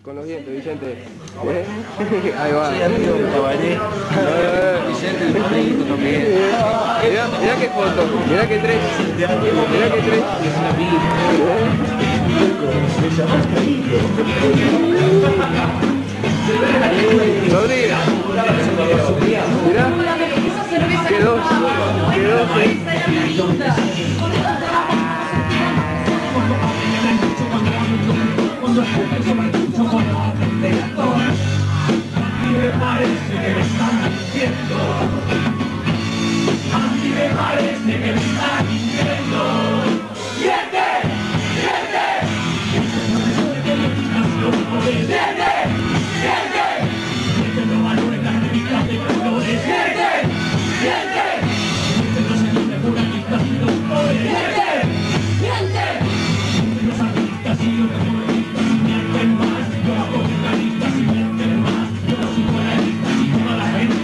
con los dientes, Vicente. Ahí va. Sí, amigo, caballé. Vicente, el padrito también. Mirá qué foto, mirá que tres. Mirá que tres. Es una vida. Rodríguez. Mirá. Que dos. Me parece que me están mintiendo. A mí me parece que me están mintiendo. ¡Miente! ¡Miente! ¡Miente! ¡Miente! No valores las revistas de colores. ¡Miente! ¡Miente! Los señores moralistas y los pobres. ¡Miente! ¡Miente! Los artistas y los deportistas y mienten más. Los comentaristas y mienten más. Los psicoanalistas y toda la gente.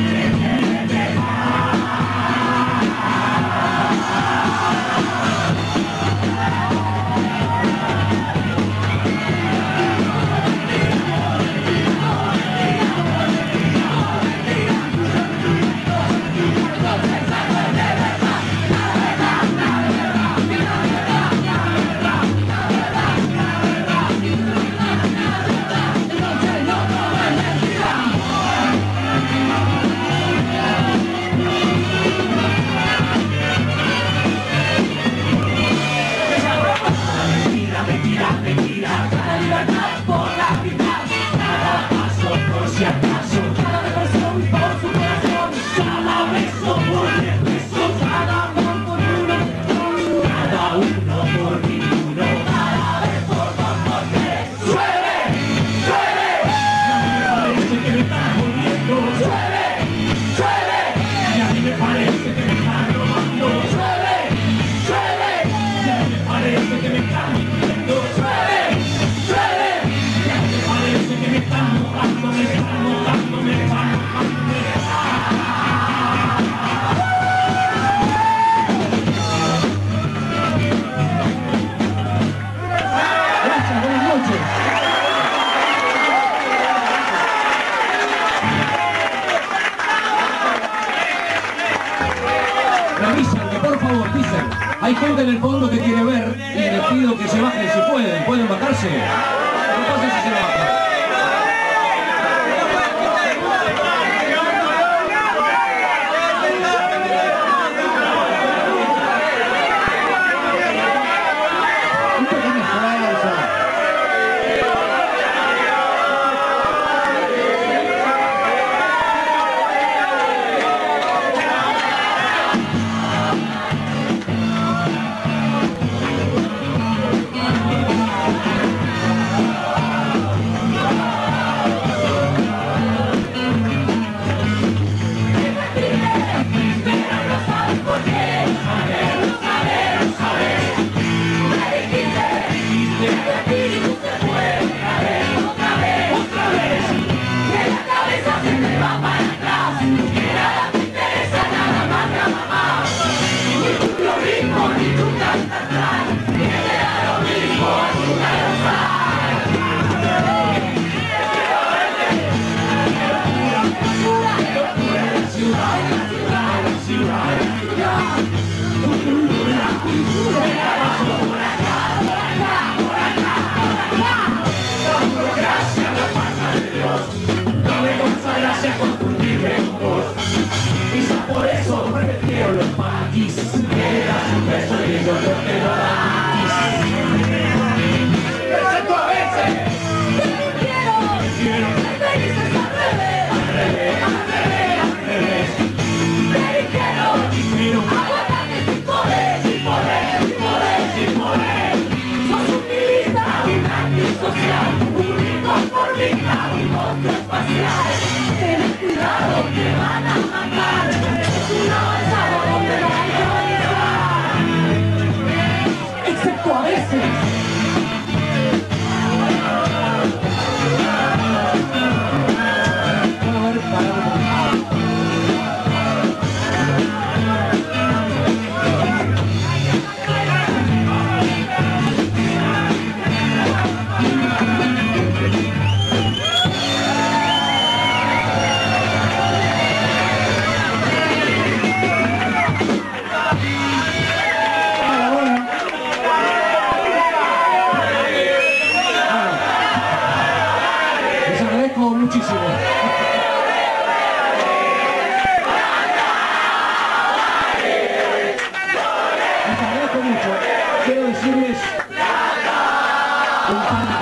Hay gente en el fondo que quiere ver y les pido que se bajen si pueden. ¿Pueden bajarse? No sé si se bajan.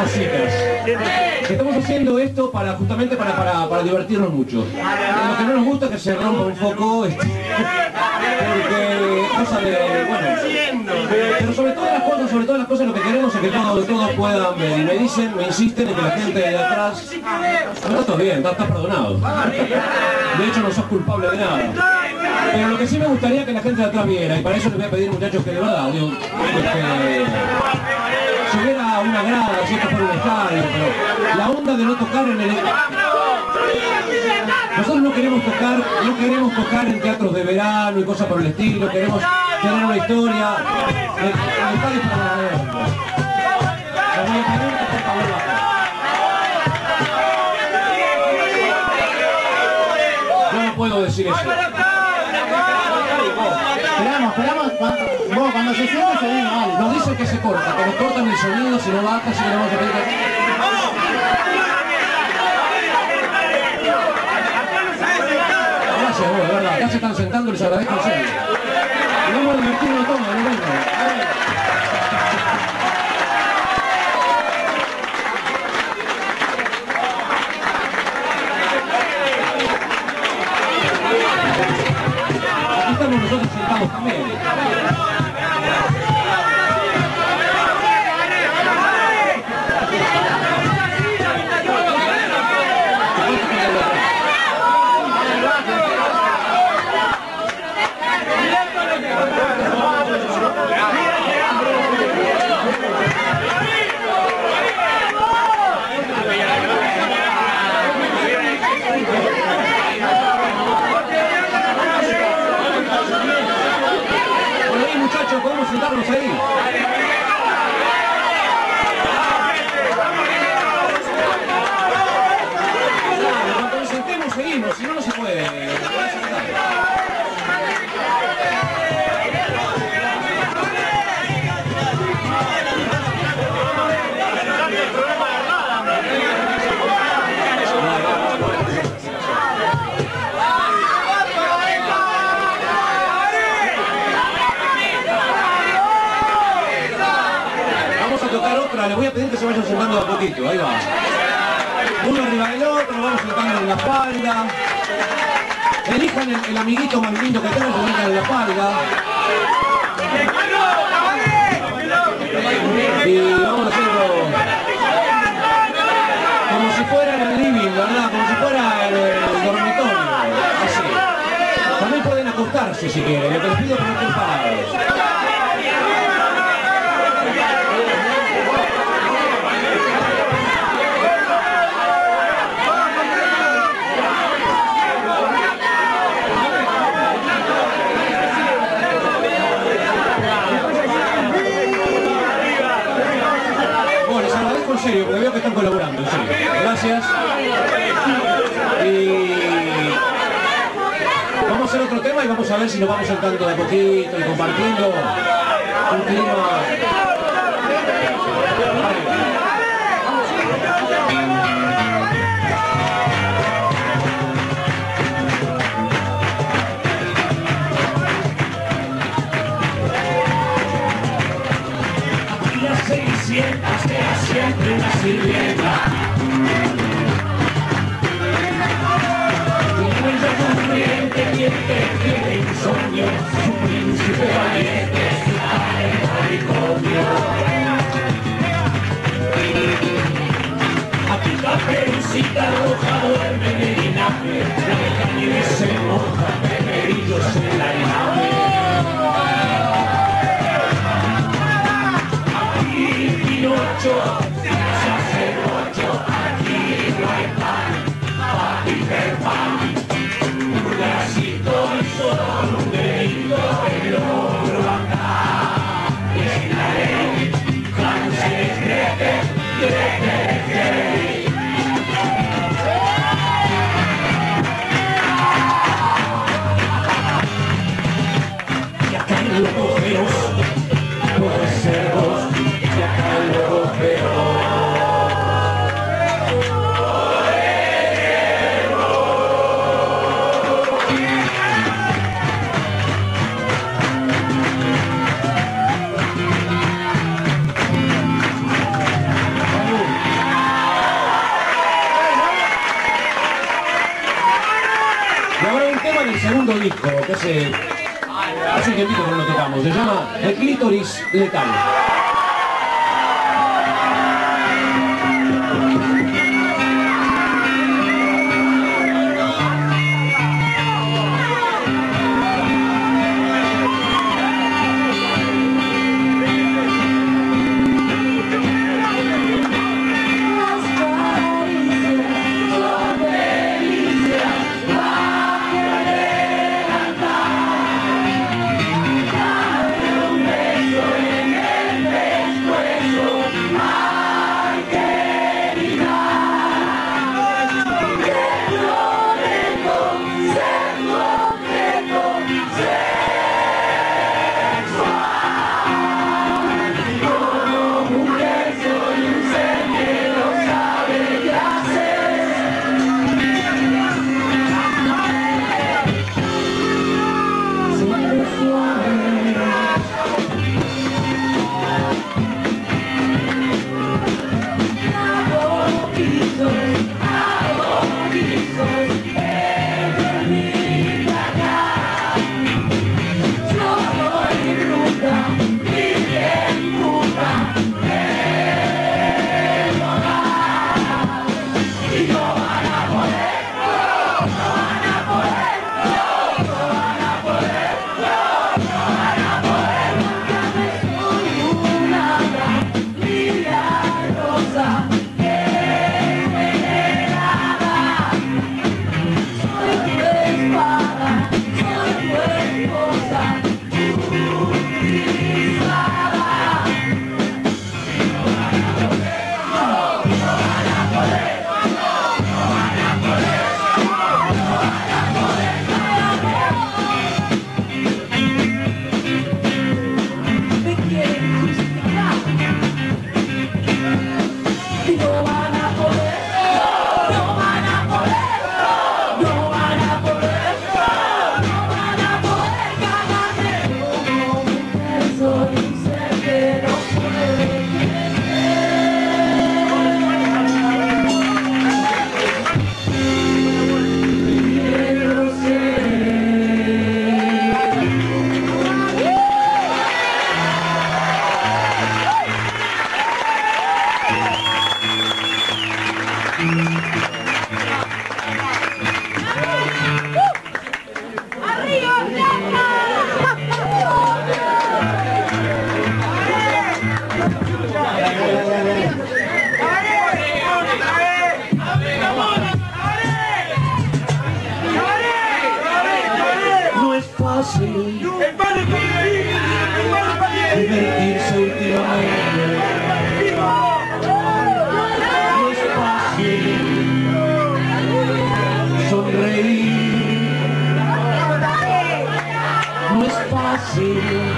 cositas. Estamos haciendo esto justamente para divertirnos mucho. Lo que no nos gusta es que se rompa un foco, porque cosa de, bueno, pero sobre todas las cosas lo que queremos es que todos puedan ver. Y me insisten en que la gente de atrás, no, estás bien, estás perdonado. De hecho no sos culpable de nada. Pero lo que sí me gustaría que la gente de atrás viera, y para eso les voy a pedir, muchachos, que de verdad, digo, si hubiera una grada, si esto fuera un estadio, pero la onda de no tocar en el... Nosotros no queremos tocar en teatros de verano y cosas por el estilo, queremos tener una historia. El estadio es para la guerra. Les voy a pedir que por favor bajen. Yo no puedo decir eso. Esperamos, cuando se siente se viene mal. Nos dicen que se corta, que nos cortan el sonido, si no baja, si no vamos a pedir que... Gracias vos, de verdad, acá se están sentando y les agradezco en serio. Y vamos a divertirnos todos, no venga. Aquí estamos nosotros sentados también. Bueno, ahí muchachos, podemos sentarnos ahí. Cuando nos sentemos seguimos, si no, no se puede. Les voy a pedir que se vayan sentando de a poquito, ahí va. Uno arriba del otro, vamos sentando en la espalda. Elijan el amiguito más lindo que tengan, se sientan en la espalda. Y vamos a hacerlo como si fuera en el living, ¿verdad? Como si fuera el dormitorio, así. También pueden acostarse si quieren, lo que les pido es que no estén parados. En serio, porque veo que están colaborando, en serio. Gracias. Y vamos a hacer otro tema y vamos a ver si nos vamos sentando de a poquito y compartiendo un clima. Será siempre una sirvienta. Un cuento corriente que te tiene insomnio, su príncipe valiente, su manicomio. Aquí Caperucita Roja duerme en el linaje, la Blancanieves se moja de perillos en la nave. Se hace ocho, aquí no hay pan, para Peter Pan. Un bracito, un solo, un dedito, el otro acá. disco que hace un tiempito que no lo tocamos. Se llama El Clítoris Letal. No es fácil divertirse últimamente. No es fácil sonreír. No es fácil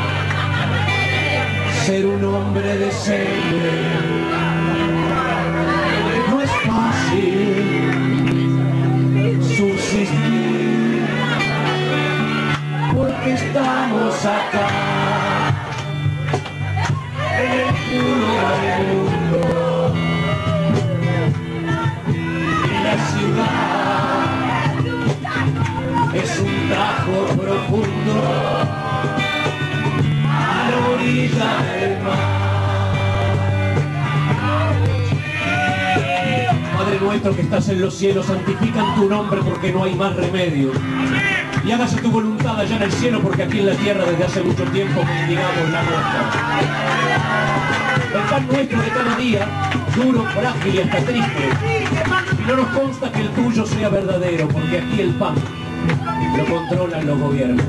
ser un hombre decente. No es fácil subsistir, porque estamos acá en el culo del mundo. Y la ciudad es un tajo profundo a la orilla del mar. Padre nuestro que estás en los cielos, santifican tu nombre porque no hay más remedio. Y hágase tu voluntad allá en el cielo, porque aquí en la tierra desde hace mucho tiempo mendigamos la nuestra. El pan nuestro de cada día, duro, frágil y hasta triste. Y no nos consta que el tuyo sea verdadero, porque aquí el pan lo controlan los gobiernos.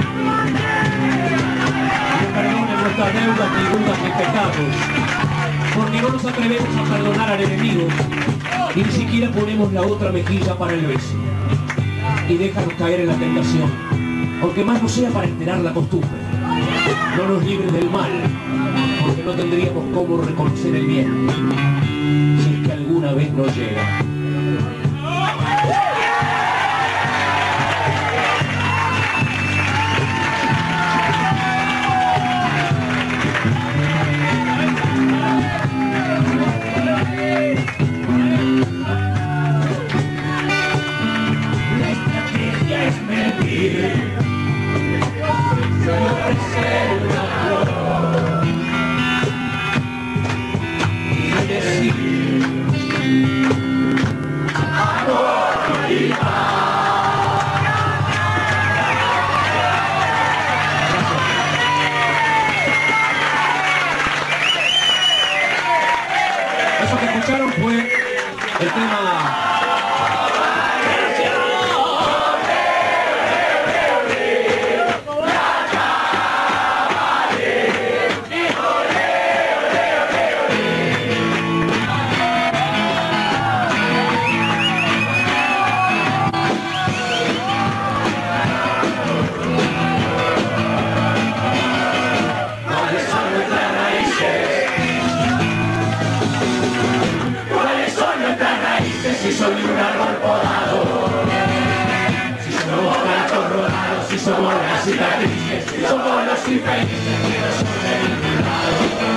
Que perdonen nuestras deudas, ni dudas, ni pecados, porque no nos atrevemos a perdonar al enemigo, y ni siquiera ponemos la otra mejilla para el beso. Y déjanos caer en la tentación, aunque más no sea para esterar la costumbre. No nos libres del mal, porque no tendríamos cómo reconocer el bien, si es que alguna vez nos llega. La estrategia es mentir. El tema... Si soy un árbol podado, si somos gatos rodados, si somos las cicatrices, si somos los infelices que no son de ningún lado.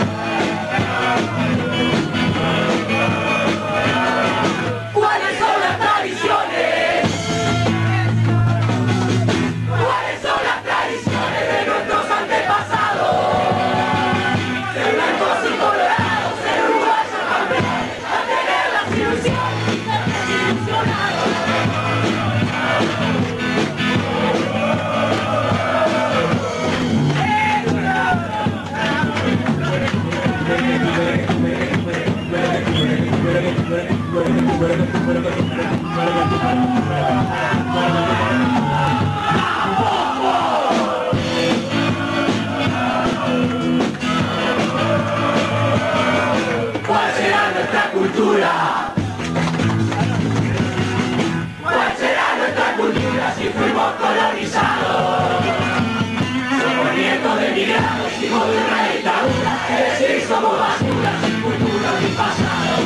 ¿Cuáles son las tradiciones? ¿Cuáles son las tradiciones de nuestros antepasados? Ser blancos y colorados, ser uruguayos campeones, a tener las ilusiones. ¿Cuál será nuestra cultura? ¿Cuál será nuestra cultura si fuimos colonizados? Somos nietos de migrados, hijos de una dictadura, es decir, somos basura sin cultura ni pasado.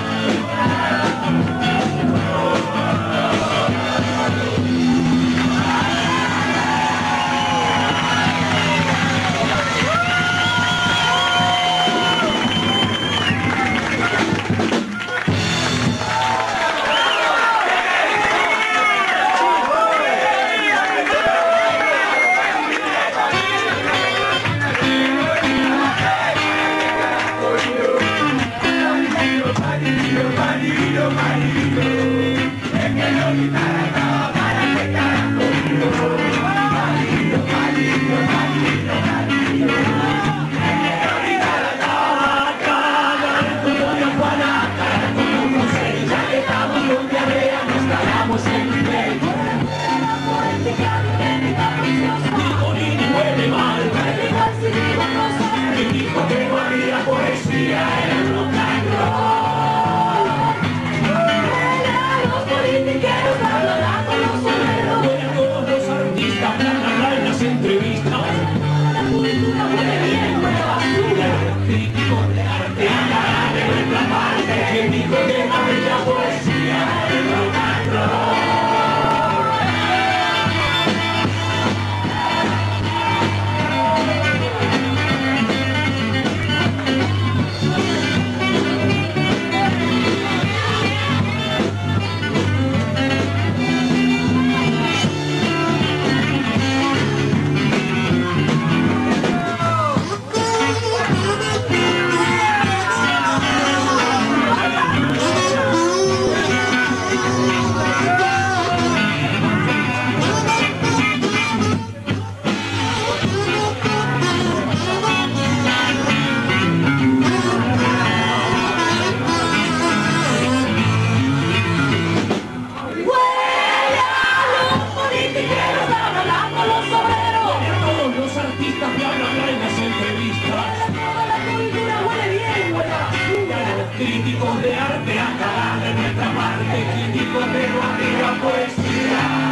Críticos de arte a cagar de nuestra parte, críticos de nuestra poesía.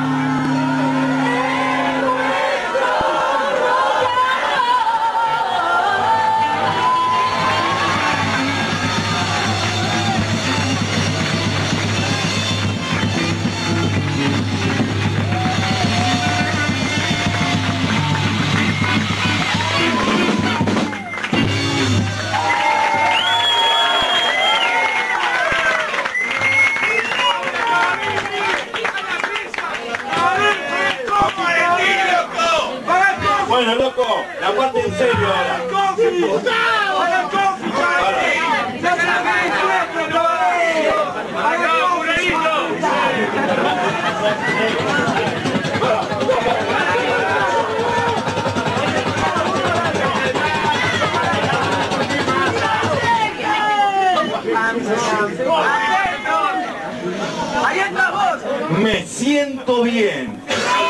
Bueno, loco, la parte en serio ahora. ¡Vamos! Me siento bien.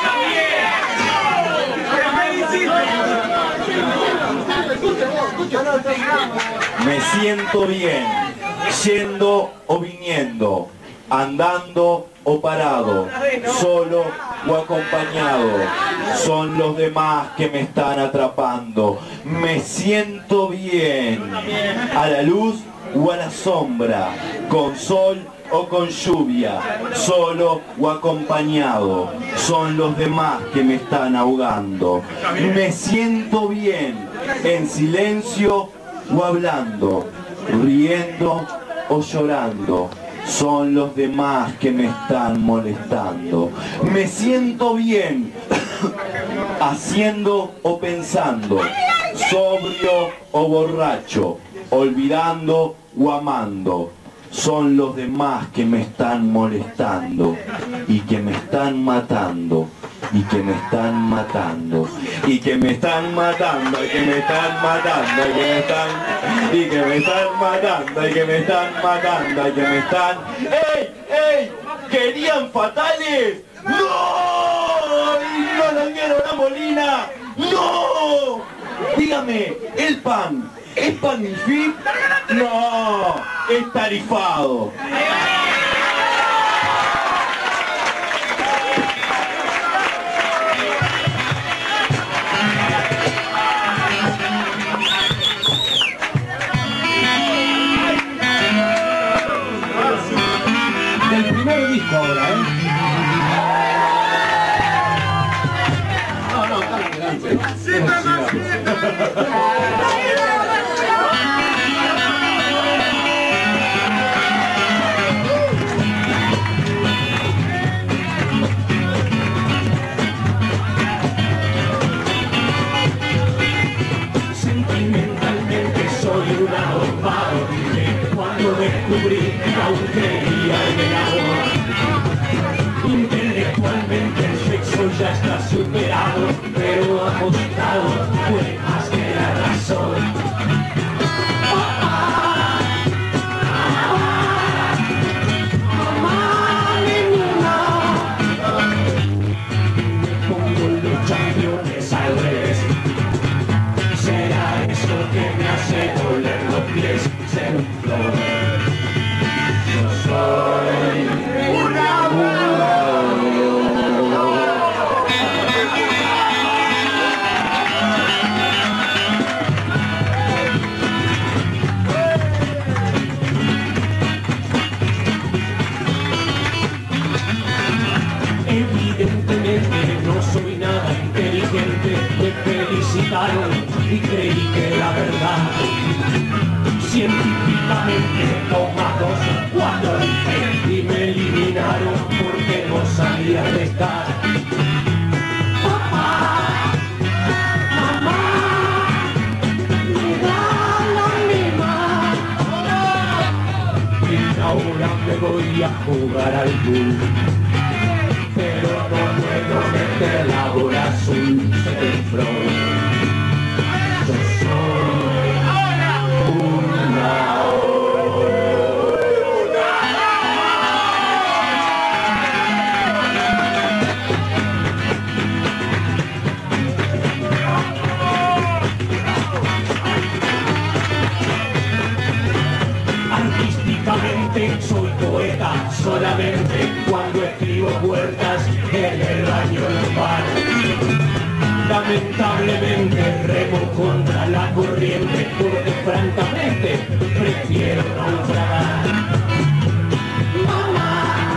Me siento bien, yendo o viniendo, andando o parado, solo o acompañado. Son los demás que me están atrapando. Me siento bien, a la luz o a la sombra, con sol o con lluvia, solo o acompañado. Son los demás que me están ahogando. Me siento bien, en silencio o hablando, riendo o llorando. Son los demás que me están molestando. Me siento bien, haciendo o pensando, sobrio o borracho, olvidando o amando. Son los demás que me están molestando y que me están matando. Y que me están matando, y que me están matando, y que me están matando, y que me están, y que me están matando, y que me están matando, y que me están. ¡Ey! ¡Ey! ¿Querían fatales? ¡No! ¡Y no lo quiero la Molina! ¡No! Dígame, ¿el pan es Panifip? No, es tarifado. Del primer disco ahora, ¿eh? No, está adelante. Sentimentalmente soy un ahogado. Cuando descubrí que aún creía en el agua. Intelectualmente el sexo ya está superado, pero apostado fue más que la razón. Mamá, ninguna. Me pongo los championes al revés. ¿Será eso que me hace doler los pies? Ser un flor. Yo soy una evidentemente no soy nada inteligente. Me felicitaron y creí que la verdad científicamente tomados cuando dije y me eliminaron porque no sabía restar. Papá, mamá, me da la misma. Y ahora me voy a jugar al pool, pero no puedo meter la bola azul. Soy flor. Yo soy una. Artísticamente soy poeta solamente cuando escribo puertas en el baño del bar. Lamentablemente remo contra la corriente porque francamente prefiero naufragar. Mamá,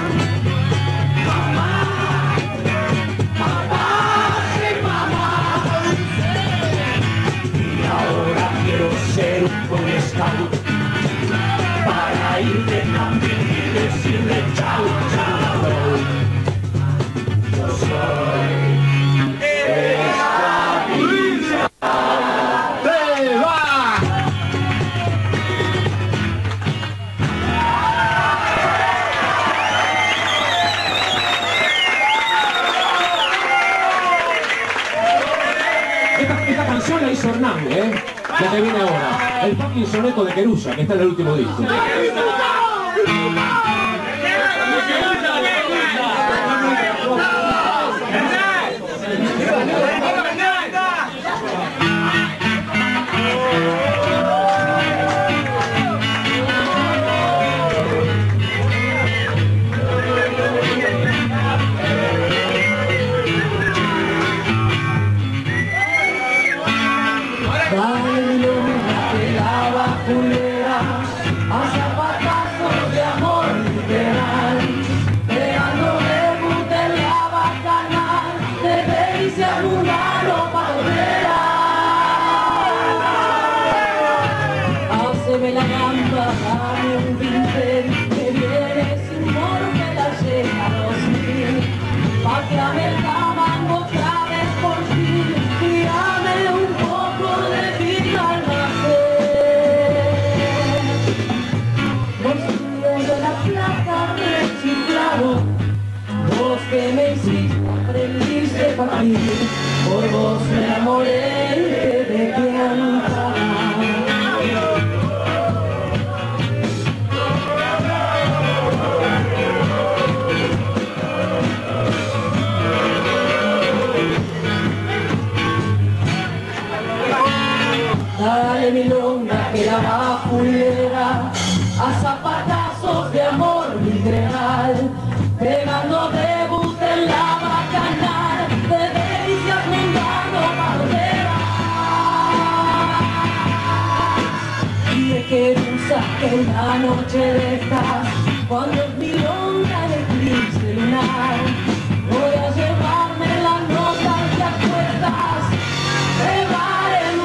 mamá, papá, sí, mamá. Y ahora quiero ser un Boy Scout para ir de camping y decirle chau, chau. Yo soy Esta canción la hizo Hernán, la que viene ahora. El fucking soneto de Querusa, que está en el último disco. Dale milonga que la bajulera a zapatazos de amor literal, pegando debut en la bacanal, de delicia mundano palmera. Háceme la gamba, dame un pincel, que viene sin moro que la llega a 2000, pateame el tamango otra vez por fin, y dame un poco de vida al nacer. Bolsillos de la plata reciclado, vos que me hiciste aprendiste a partir, por vos me enamoré de cantar. Dale milonga que la bajulera a zapatazos de amor literal, pegando debut en la bacanal, de delicias mundano palmeras. Y de que que una noche de estas, cuando es milonga el eclipse lunar, voy a llevarme las notas de apuestas de bar en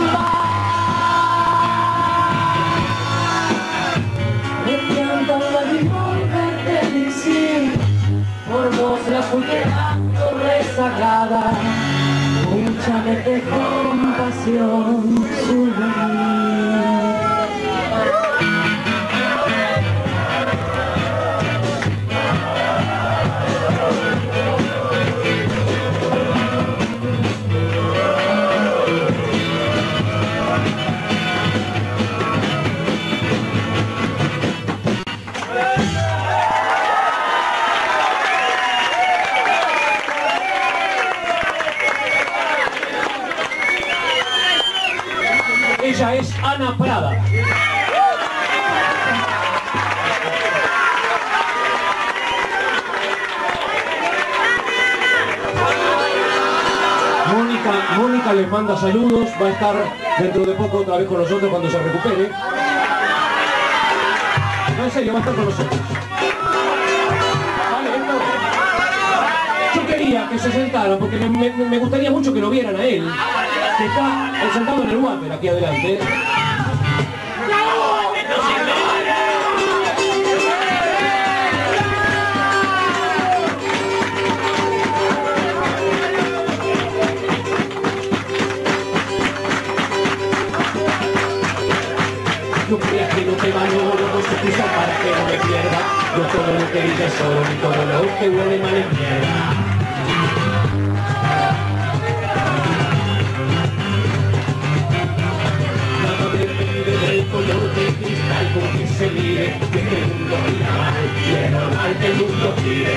bar. Me cantan la limón verde elixir, por vos la juguera rezagada, únchame de compasión subir. Ella es Ana Prada. Mónica les manda saludos, va a estar dentro de poco otra vez con nosotros cuando se recupere. No, en serio, va a estar con nosotros. Vale, yo quería que se sentaran porque me gustaría mucho que lo vieran a él, que está sentado en el water aquí adelante. Yo creía que no te valoro, no se puso para que no me pierda. No todo lo que dices solo, ni todo lo que huele mal en mierda. Nada depende del color del cristal con que se mire, que este mundo gira mal, y es normal que el mundo gire.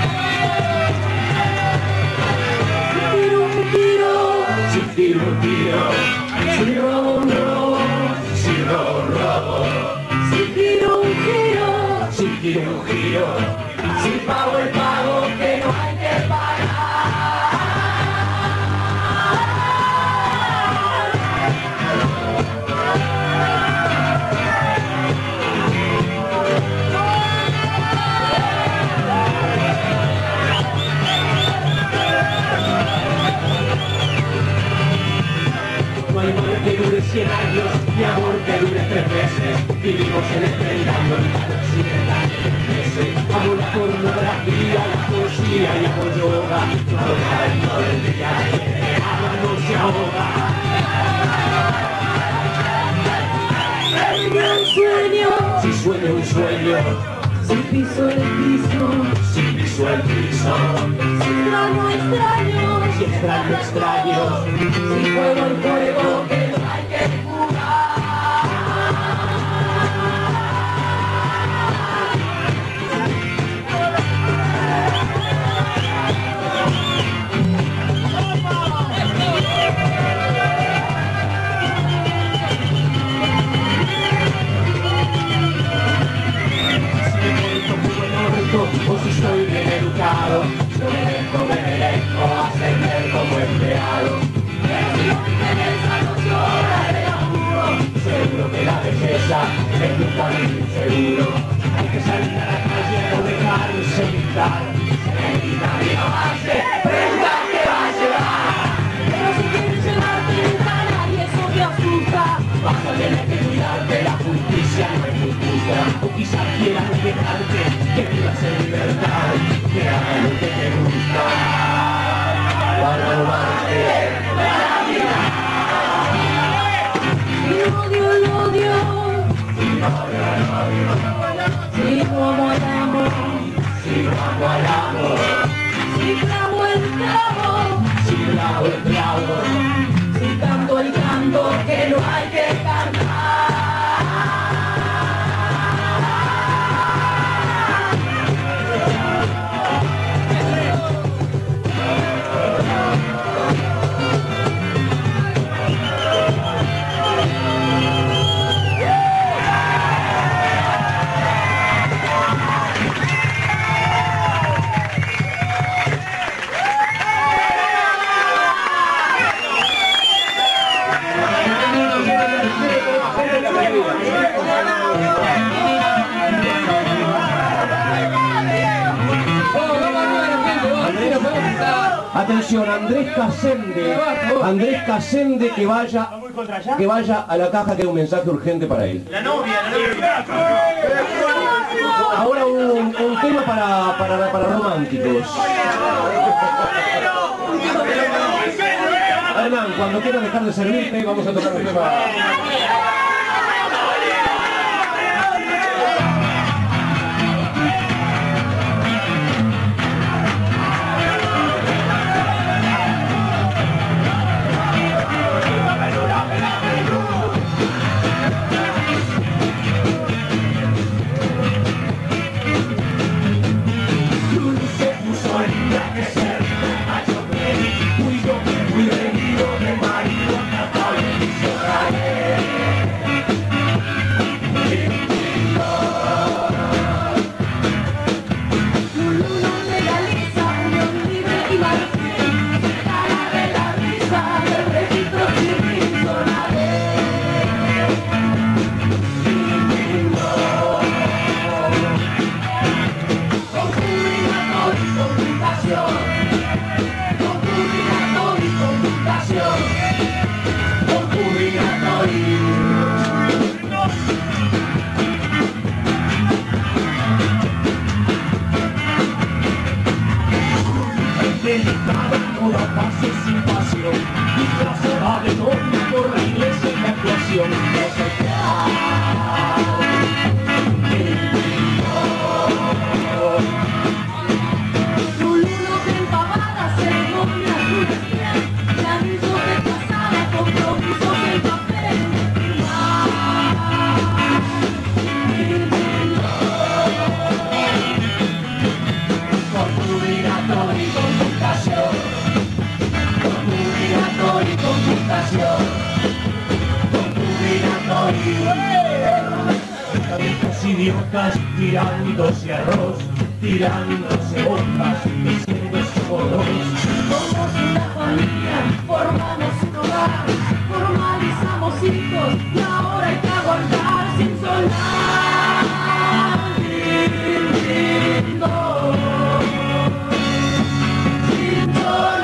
Si tiro, tiro, si robo, robo, si robo, robo, si tiro un giro, si tiro un giro, si pago el pago que no hay que pagar. No hay amor que dure 100 años, ni amor que dure 3 meses. Vivimos en este engaño, en la occidental ese. Amo la pornografía, la poesía y amo yoga. Todo el día, ama no se ahoga. Un sueño, Si sueño un sueño, si piso el piso, si piso el piso, si extraño, extraño, si extraño, extraño, si juego el juego que no hay que jugar. o si estoy bien educado, yo me merezco ascender como empleado. Pero si no me interesa, no llora de amor. precisa es un camino inseguro. Hay que salir a la calle, no dejarse gritar. Y nadie avance, pregunta qué va a llevar. Pero si quieres llevarte nunca nadie, eso te asusta. Vas a tener que cuidarte, la justicia no es justa. O quizás quieras dejarte que vivas en libertad, que hagas lo que te gusta. Para robarte la vida. Lo odio. Si no amo al amor, Si no amo al amor, si clavo el clavo, si clavo el clavo, si canto el canto que no hay que cantar. Atención, Andrés Casende que vaya a la caja que hay un mensaje urgente para él. La novia. Ahora un tema para románticos. Hernán, cuando quieras dejar de servirte, vamos a tocar un tema. Idiotas tirándose arroz, tirándose bombas, diciéndose bolos. Somos una familia, formamos un hogar, formalizamos hijos y ahora hay que aguantar sin sonar. Lindo, sin sonar.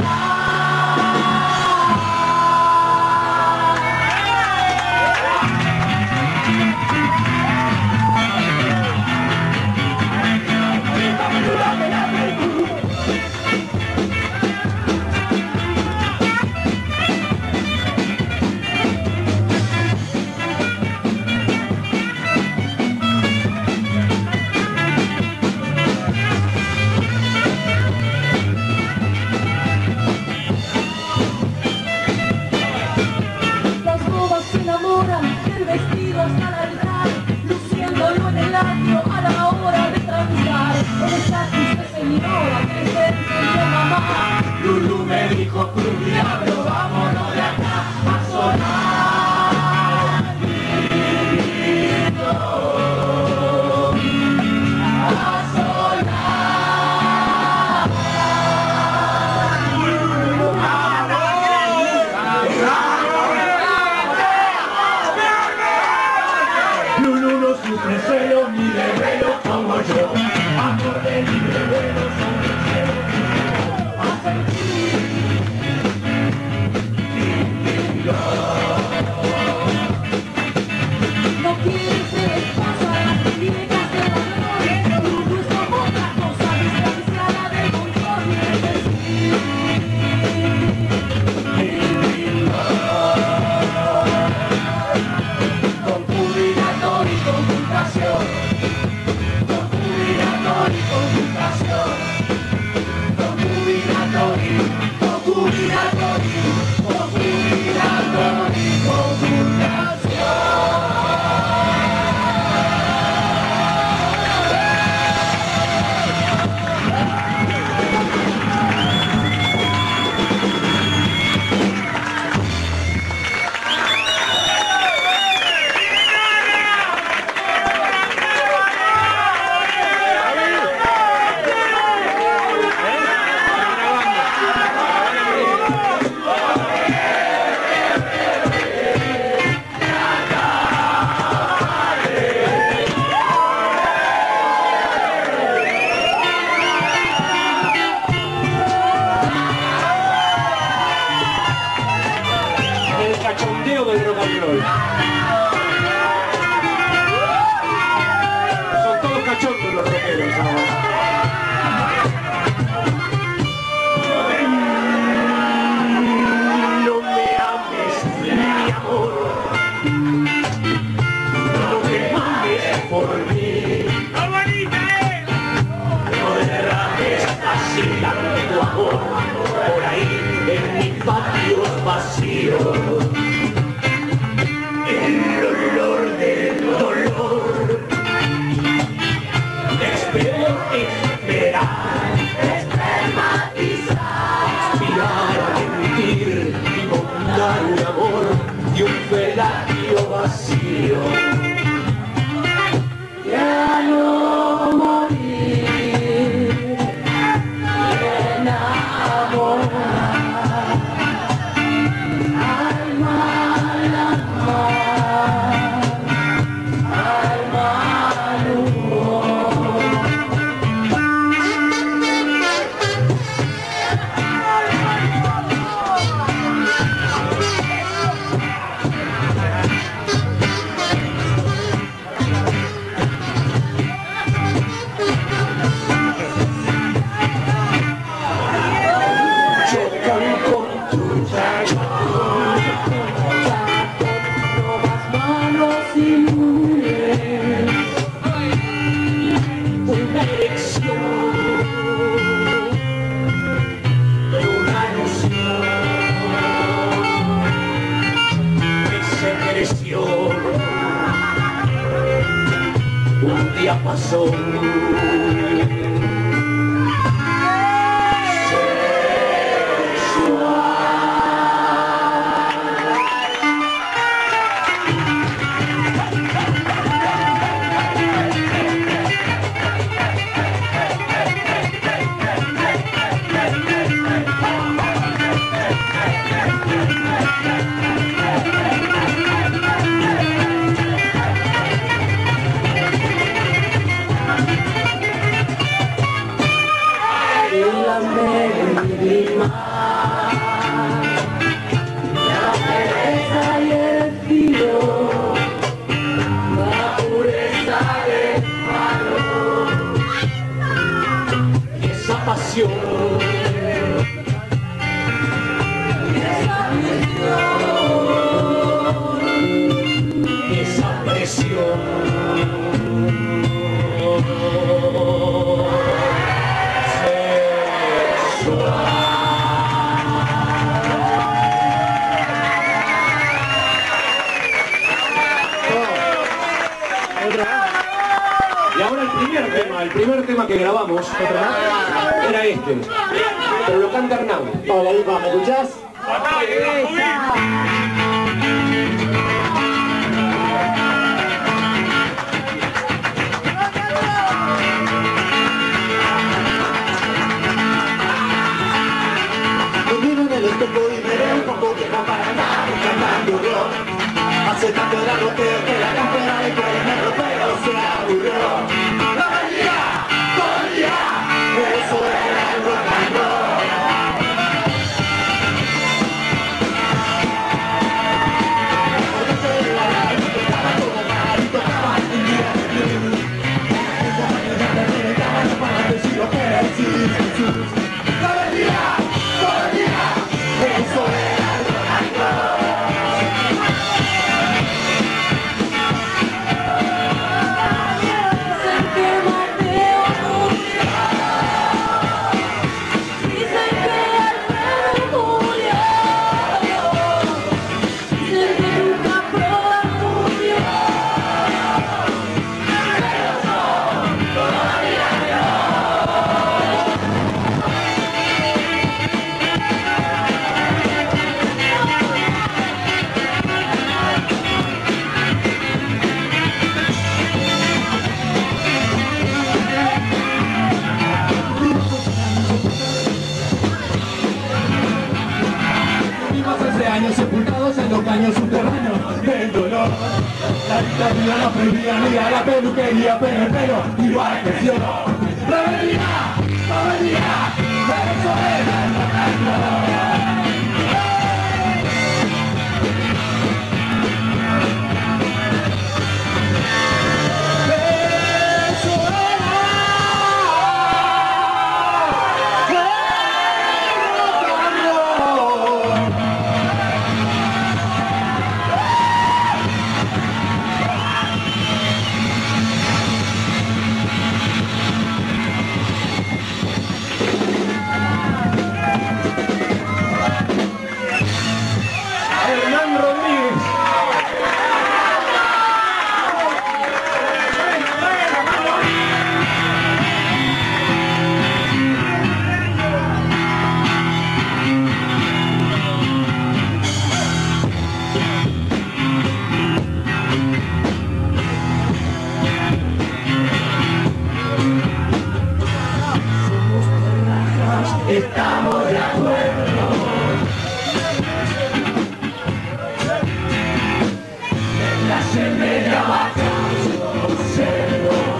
sufre celo, mi guerrero como yo. Amor de libre vuelo sobre el cielo. No quieres ser espacio a las muñecas de la memoria. Tu gusto otra cosa distanciada del control y del destino. Concubinator y conculcación. Concubinator y conculcación. Concubinator y concubinator y concubinator y conculcación. El cachondeo del rock and roll. Son todos cachondos los rockeros ahora. No me ames, mi amor. No te mames por mí. No derrames así tanto amor por ahí en mi patio vacío. El olor del dolor. Espero esperar. Aspirar a mentir y montar un amor y un felatio vacío. Ya no morir, enamorar, alma al alma, alma al humor. Chocan con tu trayectoria. Robas manos inmunes. Una erección de una ilusión que se creció. Un día pasó. La pereza y el filo, la pureza del palo, Esa pasión, esa presión, esa presión. Y ahora el primer tema que grabamos era este, pero lo canta Arnau. Hola, Ipa, ¿me escuchás? Me miro en el espejo y me veo un poco viejo para andar cantando rock. Hace tanto era rockero que la campera de cuero me rompe los La dictadura, la prohibida, la peluquería, pero el pelo igual creció. Rebeldía, eso es el momento. Estamos de acuerdo. En la media baja somos cerdos.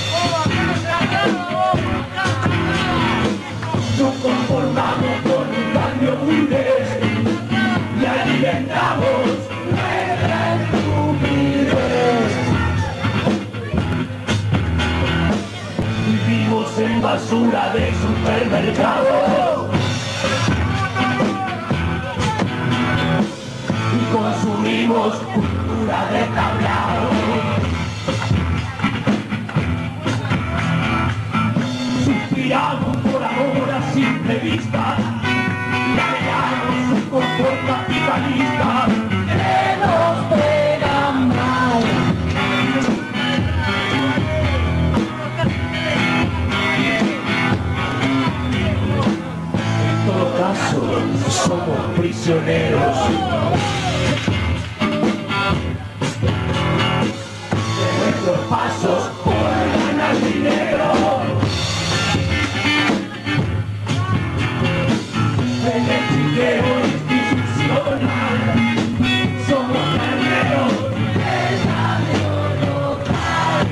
Nos conformamos con un cambio burgués y alimentamos nuestra estupidez. Vivimos en basura de supermercado y consumimos cultura de tablado. Suspiramos por amor a simple vista y anhelamos un confort capitalista que nos pega mal. En todo caso, somos prisioneros de nuestros pasos por ganar dinero. En el chiquero institucional somos guerreros del cambio local.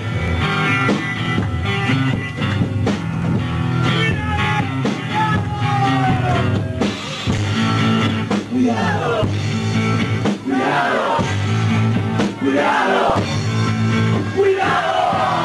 Cuidado, cuidado, cuidado, cuidado.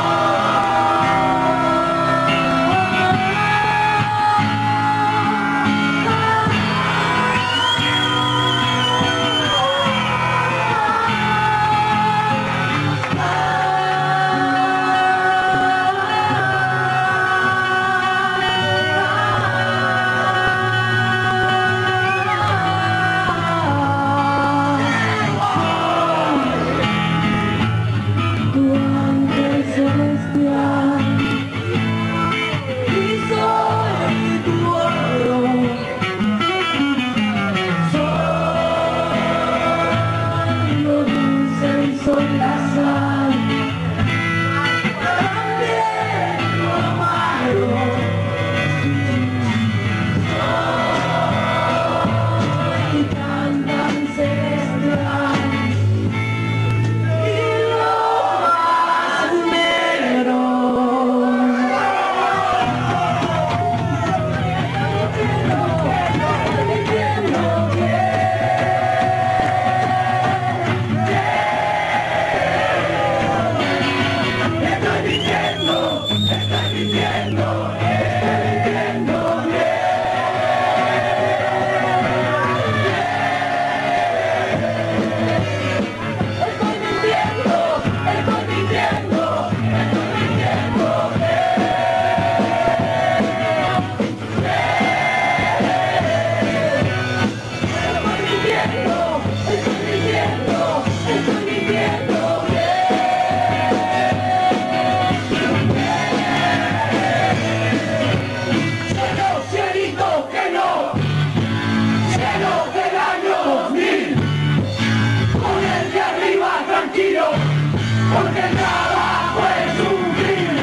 Porque el trabajo es un crimen.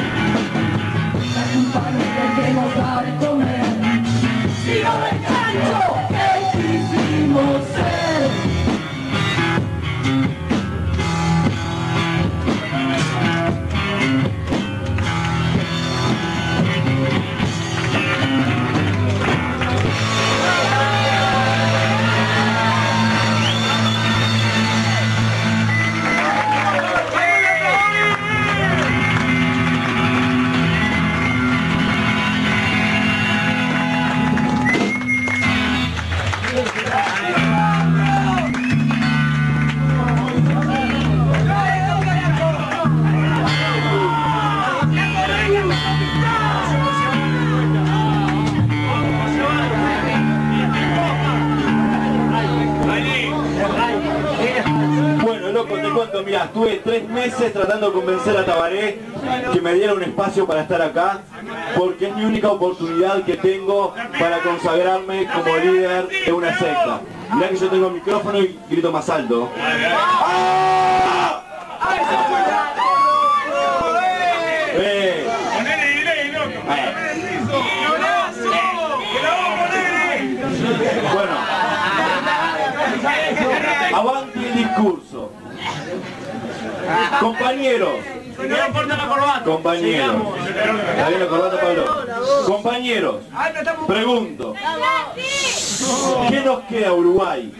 La culpa no debemos dar de comer, sino del chancho que quisimos ser. Mira, estuve 3 meses tratando de convencer a Tabaré que me diera un espacio para estar acá, porque es mi única oportunidad que tengo para consagrarme como líder de una secta. Mirá que yo tengo el micrófono y grito más alto. ¡Ah! Bueno, avanti el discurso. Compañeros, ¿está bien la corbata, Pablo? Compañeros, pregunto, ¿qué nos queda, Uruguay?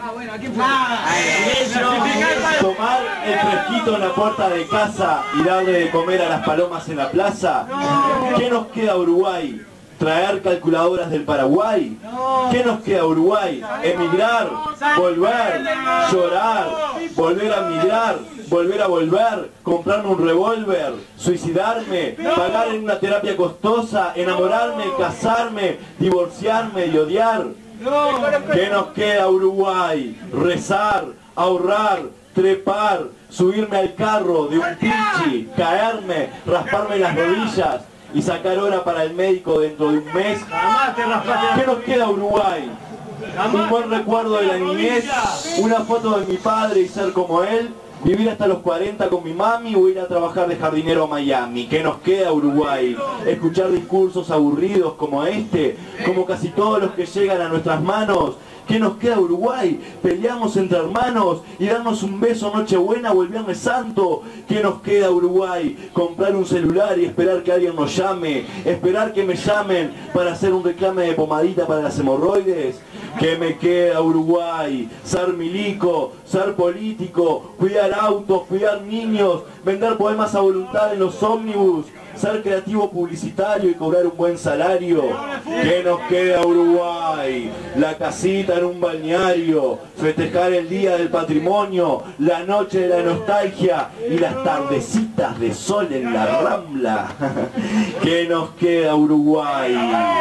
¿Tomar el fresquito en la puerta de casa y darle de comer a las palomas en la plaza? ¿Qué nos queda, Uruguay? ¿Traer calculadoras del Paraguay? ¿Qué nos queda, Uruguay? ¿Emigrar? ¿Volver? ¿Llorar? ¿Volver a migrar? ¿Volver a volver? ¿Comprarme un revólver? ¿Suicidarme? ¿Pagar en una terapia costosa? ¿Enamorarme? ¿Casarme? ¿Divorciarme y odiar? ¿Qué nos queda, Uruguay? ¿Rezar? ¿Ahorrar? ¿Trepar? ¿Subirme al carro de un pichi? ¿Caerme? ¿Rasparme las rodillas? ¿Y sacar hora para el médico dentro de un mes? ¿Qué nos queda, Uruguay? Un buen recuerdo de la niñez, una foto de mi padre y ser como él, vivir hasta los 40 con mi mami o ir a trabajar de jardinero a Miami. ¿Qué nos queda, Uruguay? Escuchar discursos aburridos como este, como casi todos los que llegan a nuestras manos. ¿Qué nos queda, Uruguay? Peleamos entre hermanos y darnos un beso Nochebuena o el Viernes Santo. ¿Qué nos queda, Uruguay? Comprar un celular y esperar que alguien nos llame. Esperar que me llamen para hacer un reclame de pomadita para las hemorroides. ¿Qué me queda, Uruguay? Ser milico, ser político, cuidar autos, cuidar niños, vender poemas a voluntad en los ómnibus, ser creativo publicitario y cobrar un buen salario. ¿Qué nos queda, Uruguay? La casita en un balneario, festejar el día del patrimonio, la noche de la nostalgia y las tardecitas de sol en la Rambla. ¿Qué nos queda, Uruguay?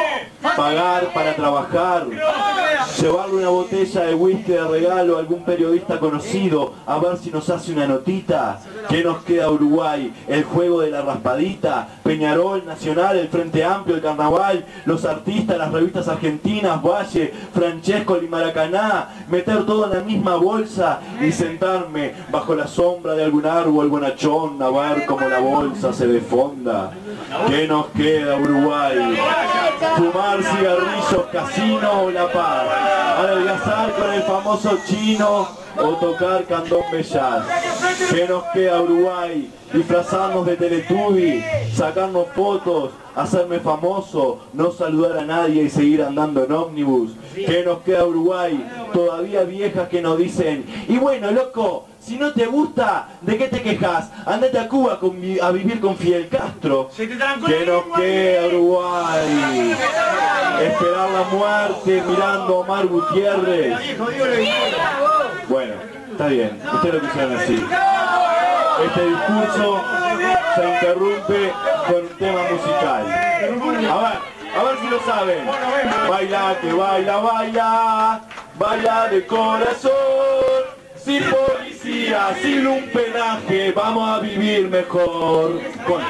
Pagar para trabajar, llevarle una botella de whisky de regalo a algún periodista conocido a ver si nos hace una notita. ¿Qué nos queda, Uruguay? El juego de la raspadita, Peñarol, Nacional, el Frente Amplio, el Carnaval, los artistas, las revistas argentinas, Valle, Francesco y Maracaná, meter todo en la misma bolsa y sentarme bajo la sombra de algún árbol bonachón a ver cómo la bolsa se desfonda. ¿Qué nos queda, Uruguay? Fumar cigarrillos, casino o La Paz, adelgazar con el famoso chino o tocar candombe jazz. ¿Qué nos queda, Uruguay? Disfrazarnos de Teletubby, sacarnos fotos, hacerme famoso, no saludar a nadie y seguir andando en ómnibus. ¿Qué nos queda, Uruguay? Todavía viejas que nos dicen, y bueno, loco, si no te gusta, ¿de qué te quejas? Andate a Cuba a vivir con Fidel Castro. ¿Qué nos queda, Uruguay? Esperar la muerte mirando a Omar Gutiérrez. Bueno, está bien, ustedes lo quisieron así. Este discurso se interrumpe con un tema musical. A ver si lo saben. Baila que baila, baila, baila de corazón. Sin policía, sin un penaje, vamos a vivir mejor.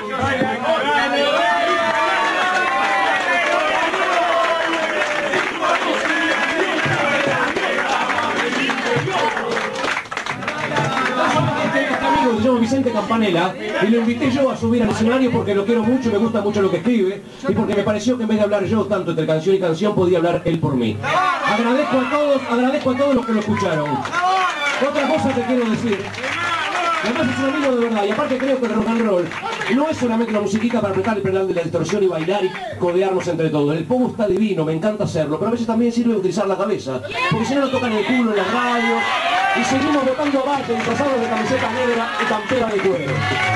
Se llama Vicente Campanella y lo invité yo a subir al escenario porque lo quiero mucho, me gusta mucho lo que escribe y porque me pareció que en vez de hablar yo tanto entre canción y canción podía hablar él por mí. Agradezco a todos los que lo escucharon. Otra cosa que quiero decir, además es un amigo de verdad y aparte creo que el rock and roll no es solamente una musiquita para apretar el pedal de la distorsión y bailar y codearnos entre todos. El pogo está divino, me encanta hacerlo, pero a veces también sirve utilizar la cabeza, porque si no nos tocan el culo en la radio y seguimos botando abajo disfrazados de camiseta negra y campera de cuero.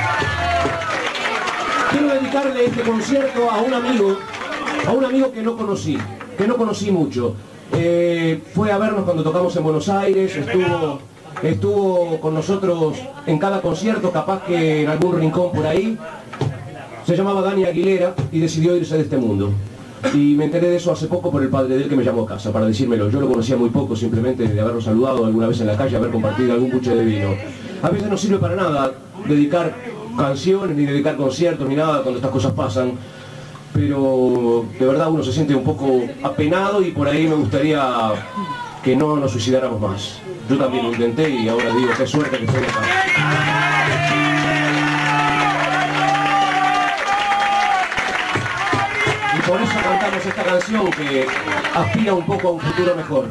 Quiero dedicarle este concierto a un amigo que no conocí mucho. Fue a vernos cuando tocamos en Buenos Aires, estuvo con nosotros en cada concierto, capaz que en algún rincón por ahí. Se llamaba Dani Aguilera y decidió irse de este mundo. Y me enteré de eso hace poco por el padre de él que me llamó a casa para decírmelo. Yo lo conocía muy poco, simplemente de haberlo saludado alguna vez en la calle, haber compartido algún buche de vino. A veces no sirve para nada dedicar canciones, ni dedicar conciertos, ni nada cuando estas cosas pasan. Pero de verdad uno se siente un poco apenado y por ahí me gustaría que no nos suicidáramos más. Yo también lo intenté y ahora digo, qué suerte que estoy acá. Y por eso cantamos esta canción que aspira un poco a un futuro mejor.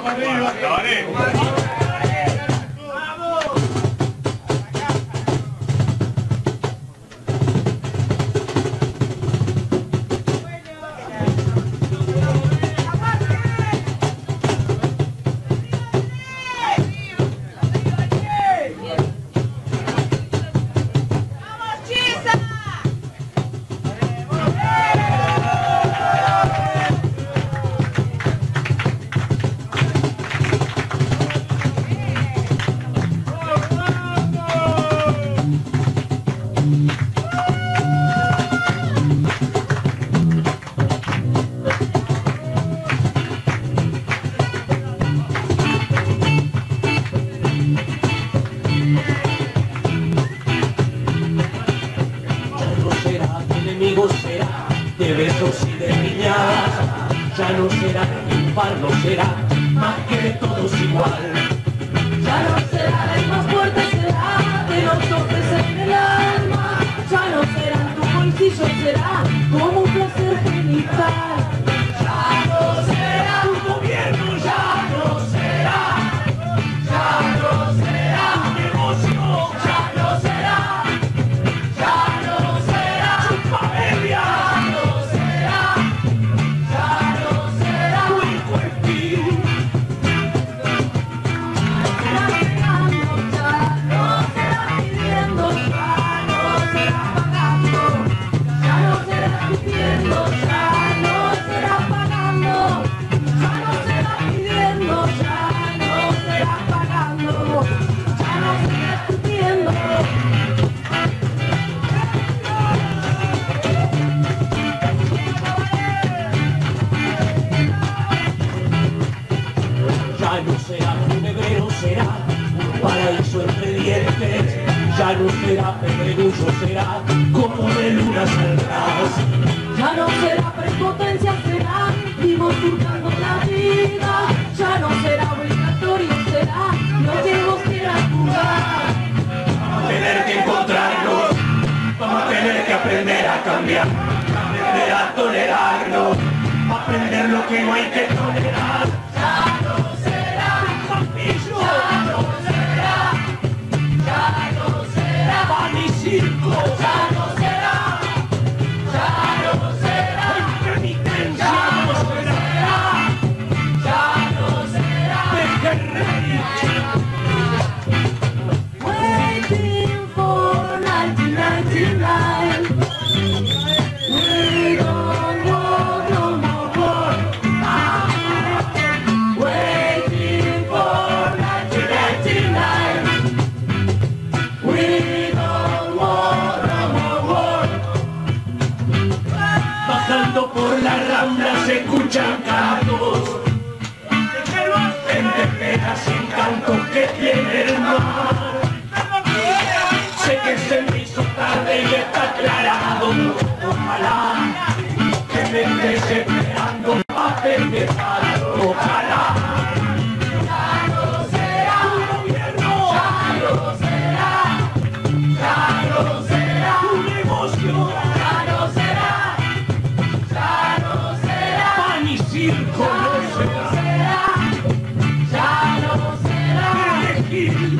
De besos y de piñadas, ya no será de un par, no será más que de todos igual. Ya no será el más fuerte, será de los toques en el alma. Ya no será en tu bolsillo, será como un placer genital. Ya no será Tu gobierno, ya no será tu negocio, ya no será tu familia, tu hijo en ti. será pegando, ya no será pidiendo, ya no será pagando, ya no será pidiendo, ya no será pagando, ya no será pidiendo, ya no será pagando, ya no será pidiendo. Ya no será funebrero, será un paraíso entre dientes. Ya no será pedregullo, será como de luna saldrás. Ya no será prepotencia, será vivo surcando la vida. Ya no será obligatorio, será lo que vos quieras jugar. Vamos a tener que encontrarnos, vamos a tener que aprender a cambiar, aprender a tolerarnos, aprender lo que no hay que tolerar. Ya no será, Pampillo, ya no será, pan y circo, ya no será, ya no será, penitencia no será, ya no será. pejerrey. Waiting for 1999. We don't want no more war. Waiting for 1999. We don't want no more war. Bajando por la rambla se escuchan cantos, gente pega sin canto que tiene el mar. Sé que se me hizo tarde y está aclarado, ojalá que me estés esperando para pendejar, ojalá. Ya no será, Tu gobierno, ya no será, tu negocio, ya no será, ya no será. pan y circo no será. Ya no será, Elegir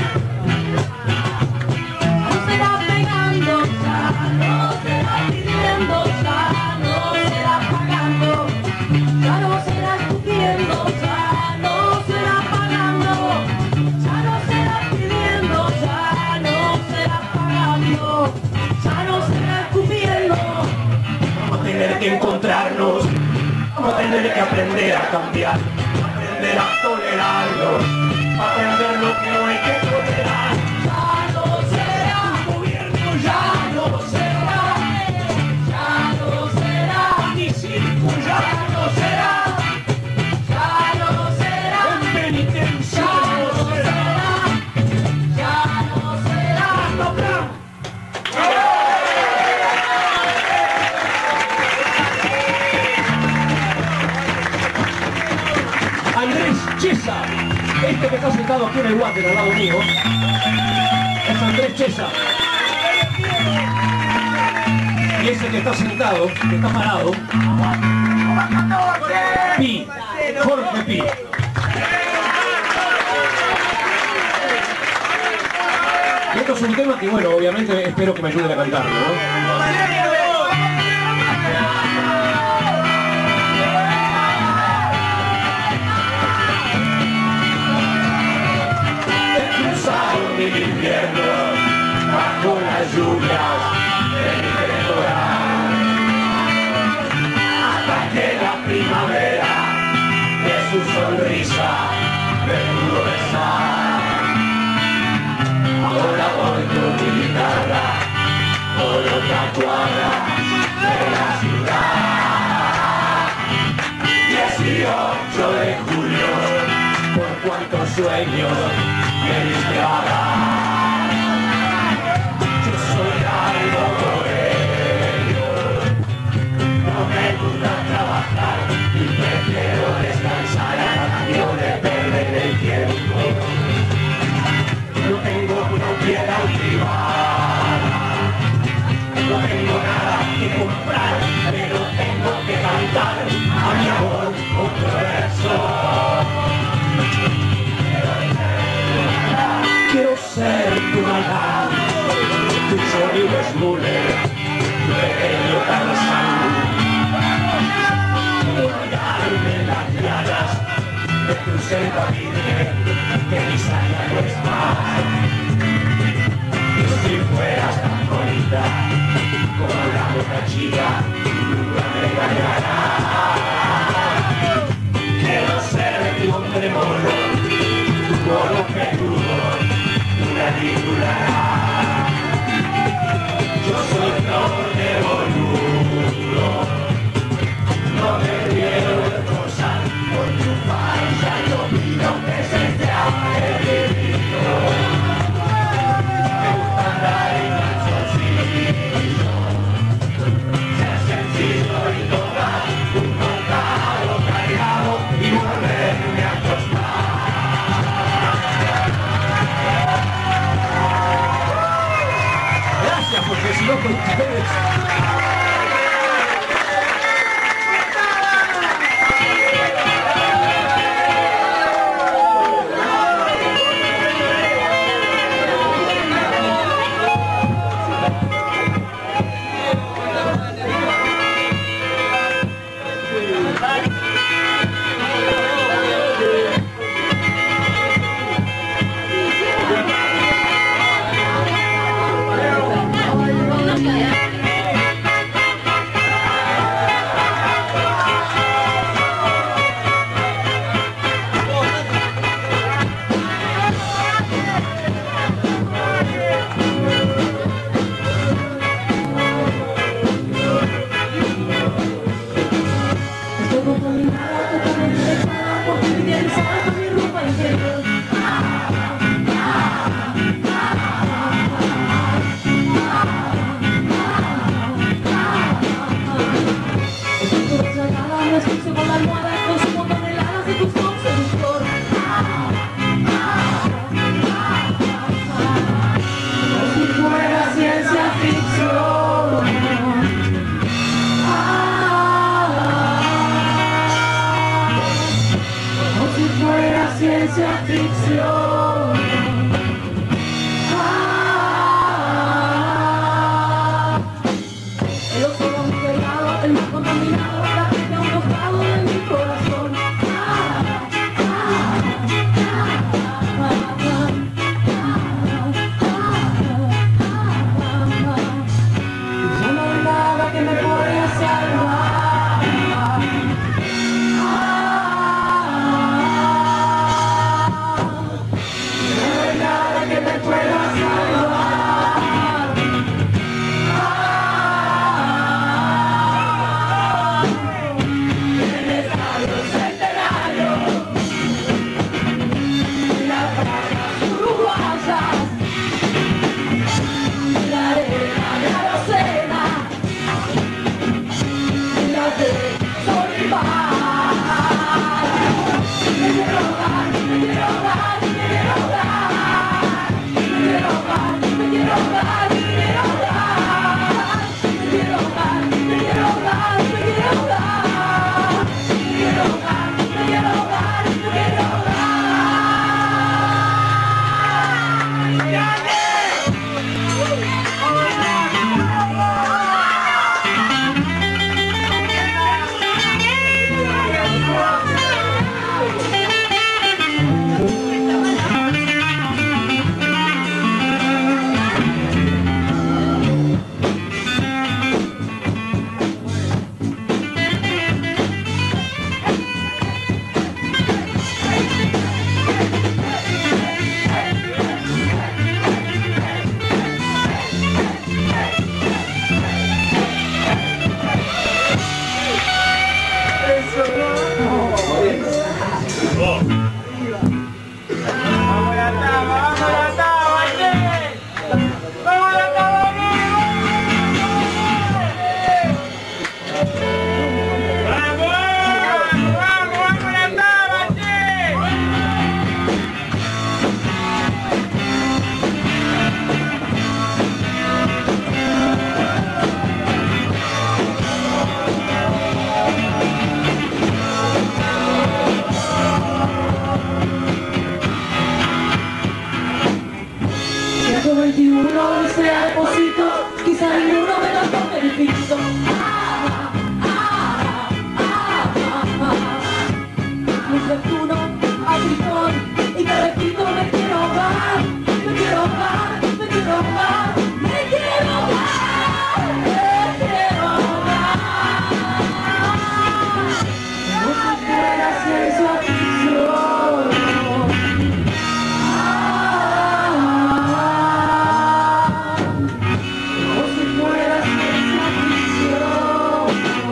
no será pegando, ya no será pidiendo, ya no será pagando, ya no será escupiendo, ya no será pagando, ya no será pidiendo, ya no será pagando, ya no será escupiendo. vamos a tener que encontrarnos, vamos a tener que aprender a cambiar, aprender a tolerarnos, aprender lo que no hay que tolerar. Ya no será, Tu gobierno ya no será, ya no será, pan y circo ya no será, ya no será. penitencia no será. Ya sentado aquí en el water al lado mío es Andrés Chesa. Y ese que está sentado, que está parado, Pi, Jorge Pi. Y esto es un tema que, bueno, obviamente espero que me ayuden a cantarlo, ¿no? El invierno bajo las lluvias de mi temporada, hasta que la primavera de su sonrisa me pudo besar. Ahora voy con mi guitarra por otra cuadra de la ciudad. 18 de julio, por cuantos sueños me diste vagar. Yo soy algo bohemio, no me gusta trabajar y prefiero descansar a cambio de perder el tiempo. No tengo propiedad privada, no tengo nada que comprar, pero tengo que cantar a mi amor otro verso. Quiero ser tu galán, tu Johnny Westmuller, tu pequeño Tarzán. Colgarme en las llanas de tu selva virgen, que mi sangre no es más. Y si fueras tan bonita como la otra chica, nunca me engañarás. Quiero ser tu hombre mono, tu mono peludo, una titular. Yo soy flor de boludo, no me quiero esforzar por tu falsa y opino que se te ha perdido. Me gusta andar en calzoncillo, ser sencillo y tocar un tocado cargado y volverme a acostar. Porque si no con ustedes... odisea de pocitos, quizá ninguno me lo tome el piso. Mi fortuna a Tritón, y te repito, me quiero ahogar, me quiero ahogar, me quiero ahogar, me quiero ahogar, me quiero ahogar. No se puede ciencia ficción. No se puede ciencia ficción.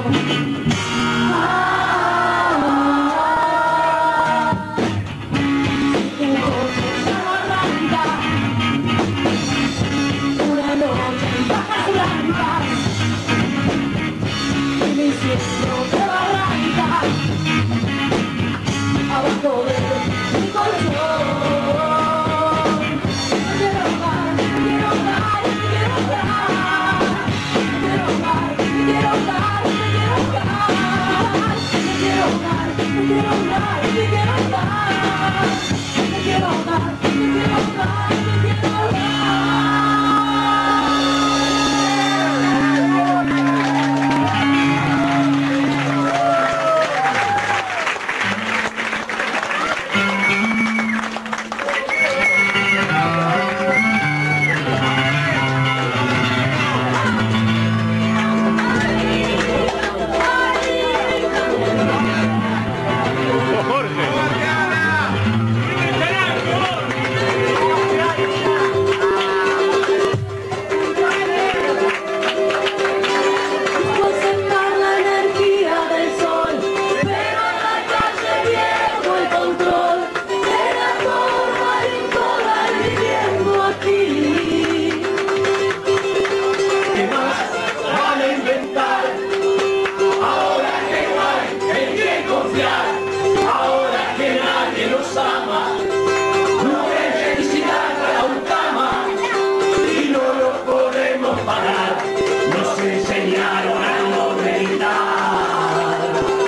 Una noche en bajas blancas y me hicieron de barranca abajo de mi colchón. Me quiero ahogar, me quiero ahogar, me quiero ahogar, me quiero ahogar, me quiero ahogar, me quiero ahogar, me quiero ahogar, me quiero ahogar, me quiero ahogar, me quiero ahogar, me quiero ahogar, me quiero ahogar. Concentrar la energía del sol, pero en la calle pierdo el control de la forma incoral viviendo aquí. ¿Qué más van a inventar? Ahora que no hay en quien confiar, ahora que nadie nos ama, no hay felicidad a la cama y no lo podemos parar. Nos enseñaron a no gritar.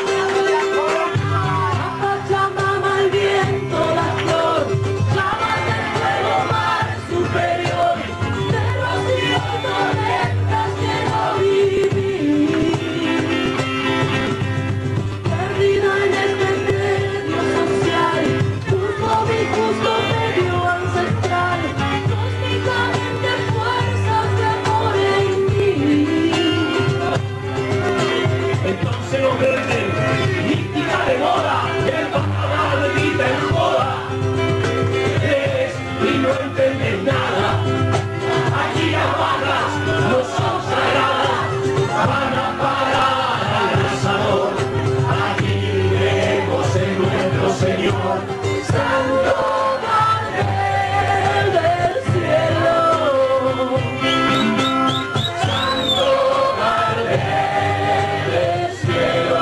Pachamama, el viento, la flor, llamas del fuego, mar superior, de rocío y tormentas quiero vivir. Perdida en este medio social, busco mi justo medio ancestral, cósmicamente fuerzas de amor en mí. Entonces no venden, mística de moda, el pasado de vida en joda. Lees y no entiendes nada. Aquí las barras no son sagradas, van a parar al lanzador. Aquí vemos en nuestro Señor, Santo Ángel del cielo, Santo Ángel del cielo.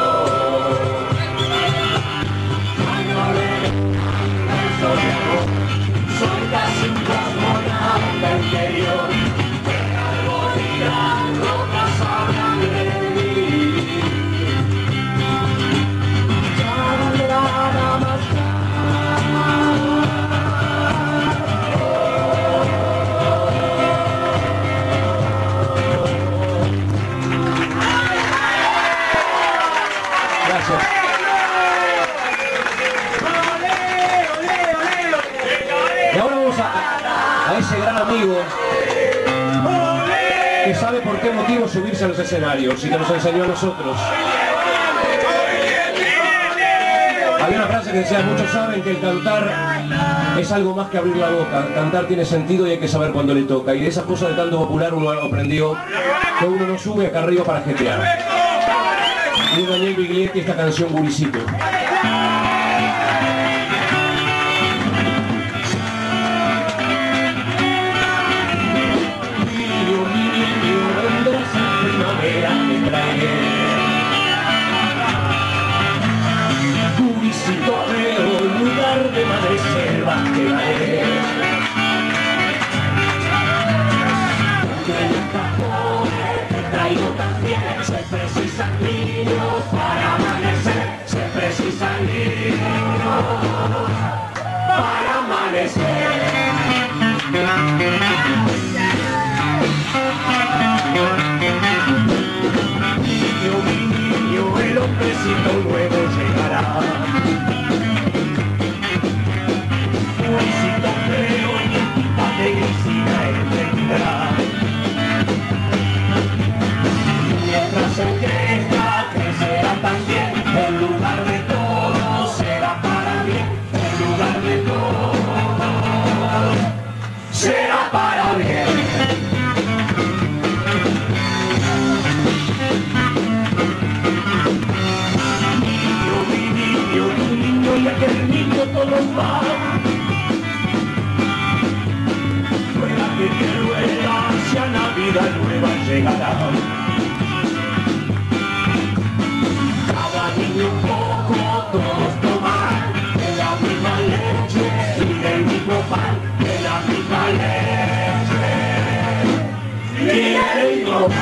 Soy casi un cosmonauta interior, que algo dirán, rocas hablan de mí. Gracias. Y ahora vamos a ese gran amigo que sabe por qué motivo subirse a los escenarios y que nos enseñó a nosotros. Había una frase que decía: muchos saben que el cantar es algo más que abrir la boca. Cantar tiene sentido y hay que saber cuándo le toca. Y de esas cosas de canto popular uno aprendió que uno no sube acá arriba para jetear. Y Daniel Biglietti, esta canción Guricito. Vendrás en primavera, me traeré. Guricito feo, lugar de madre selva que daré. Que en el cajón te traigo también, se precisan niños para amanecer, se precisan niños para amanecer. éxito nuevo llegará. Un éxito feo y de grisina vendrá. Mientras se crezca, crecerá también. En lugar de todo será para bien. En lugar de todo será para bien. Niño, y aquel niño todo va. Rueda que rueda, hacia la vida nueva llegará. Cada niño un poco, todos tomarán de la misma leche y del mismo pan, de la misma leche y del mismo pan.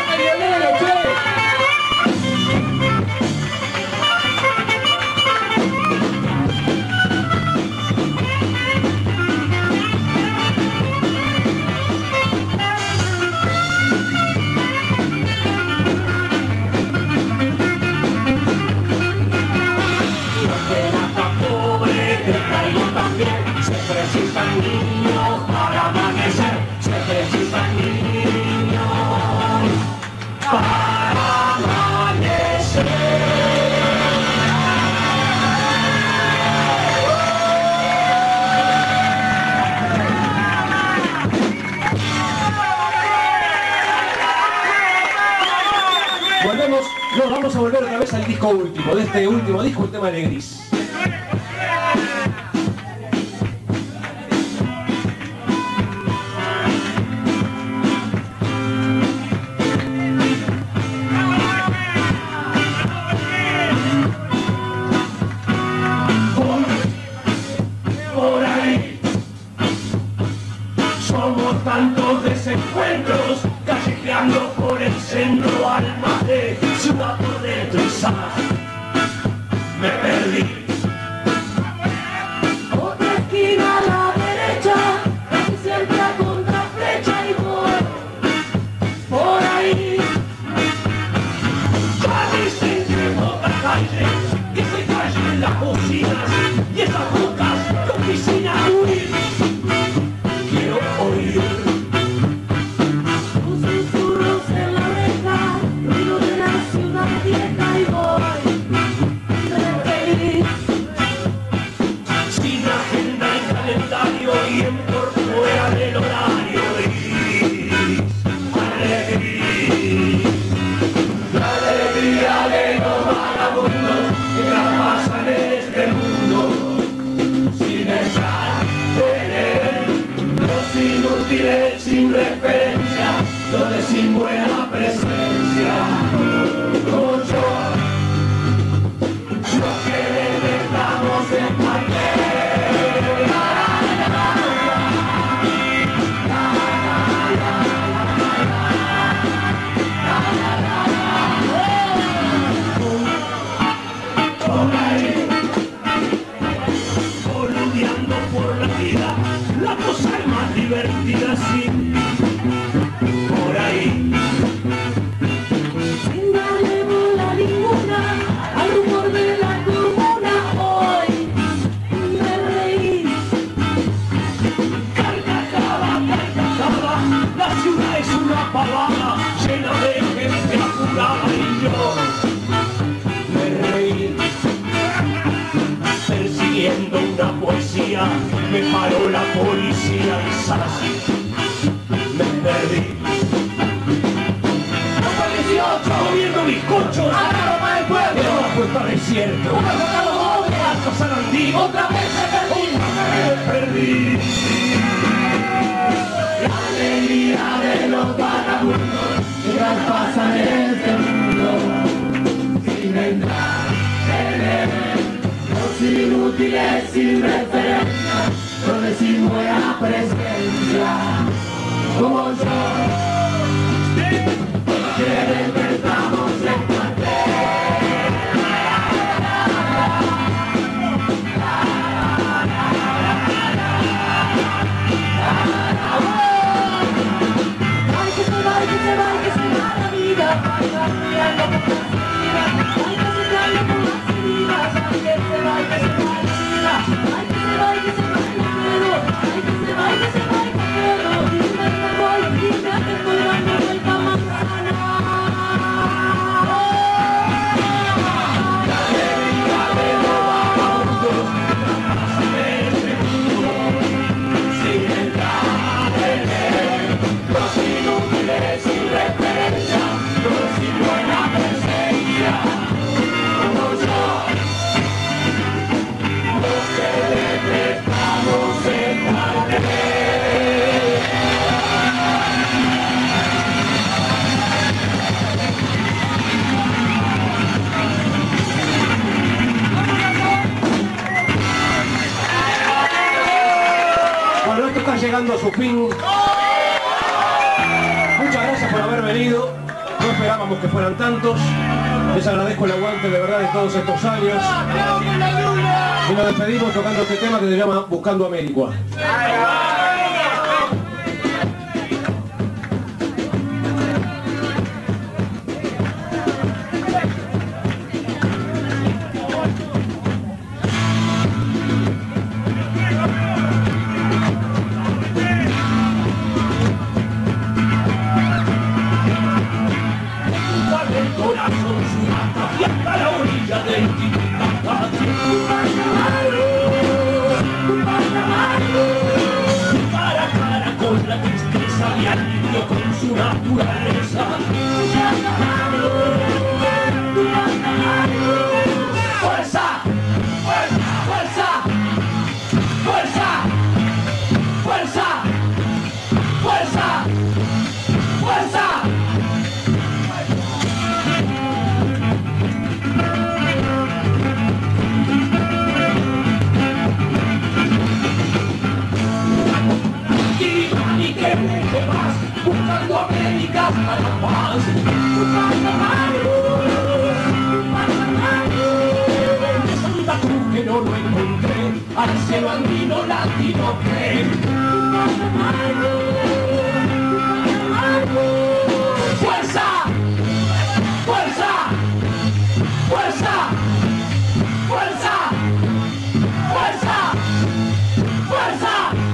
Se precisan niños para amanecer, se precisan niños para amanecer. Volvemos, no, vamos a volver otra vez al disco último, de este último disco, el tema de Gris. Somos tantos desencuentros, callejeando por el centro alma de ciudad por dentro y me perdí. Otra esquina a la derecha, casi siempre a contraflecha y voy por ahí. Ya dicen que pocas calles, que se callen las bocinas y esas bocas de oficina huir. Quiero oír Tus susurros en la oreja, ruido de la ciudad vieja y voy feliz. sin agenda y calendario y en por fuera del horario gris. Alegría, la alegría de los vagabundos que traspasan este mundo sin estar en él. Los inútiles sin referencia, los de sin buena presencia, como yo, los que detestamos el papel. Por ahí, boludeando por la vida, la cosa es más divertida así. Por ahí, Sin darle bola ninguna al rumor de la turbina, hoy me reí. carcajada, la ciudad es una pavada llena de gente apurada y yo me reí. Persiguiendo una poesía, me paró la policía y ¡zas! Me perdí. Hasta el 18, comiendo bizcochos, aroma del pueblo, en una puerta desierto, una boca de doble, alto Sarandí, otra vez me perdí. La alegría de los vagabundos que traspasan este mundo sin entrar en él. Los inútiles sin referencia, los de sin buena presencia, como yo, que despertamos el Ay, que se va, que se va, que se va la vida, ay, cambiando por la vida, ay, que se cambia desfiles sin referencia, no sin buena presencia, como yo, lo que detestamos en la ley. Bueno, esto está llegando a su fin. Muchas gracias por haber venido. No esperábamos que fueran tantos. Les agradezco el aguante de verdad de todos estos años. Y nos despedimos tocando este tema que se llama Buscando América. Con su naturaleza, fuerza, fuerza, fuerza, fuerza, fuerza, fuerza, fuerza. Y que mucho más, buscando América para la paz, buscando de Santa Cruz que no lo encontré, al cielo andino latino que fuerza, fuerza, fuerza, fuerza, fuerza, fuerza.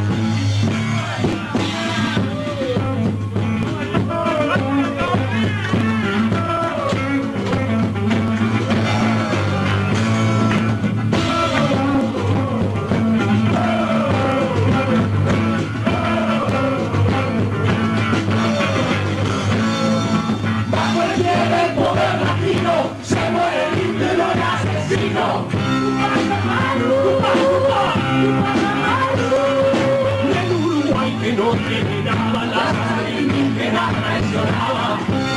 Se muere el ídolo y asesino. El Uruguay que no tiene nada, la raza indígena traicionada.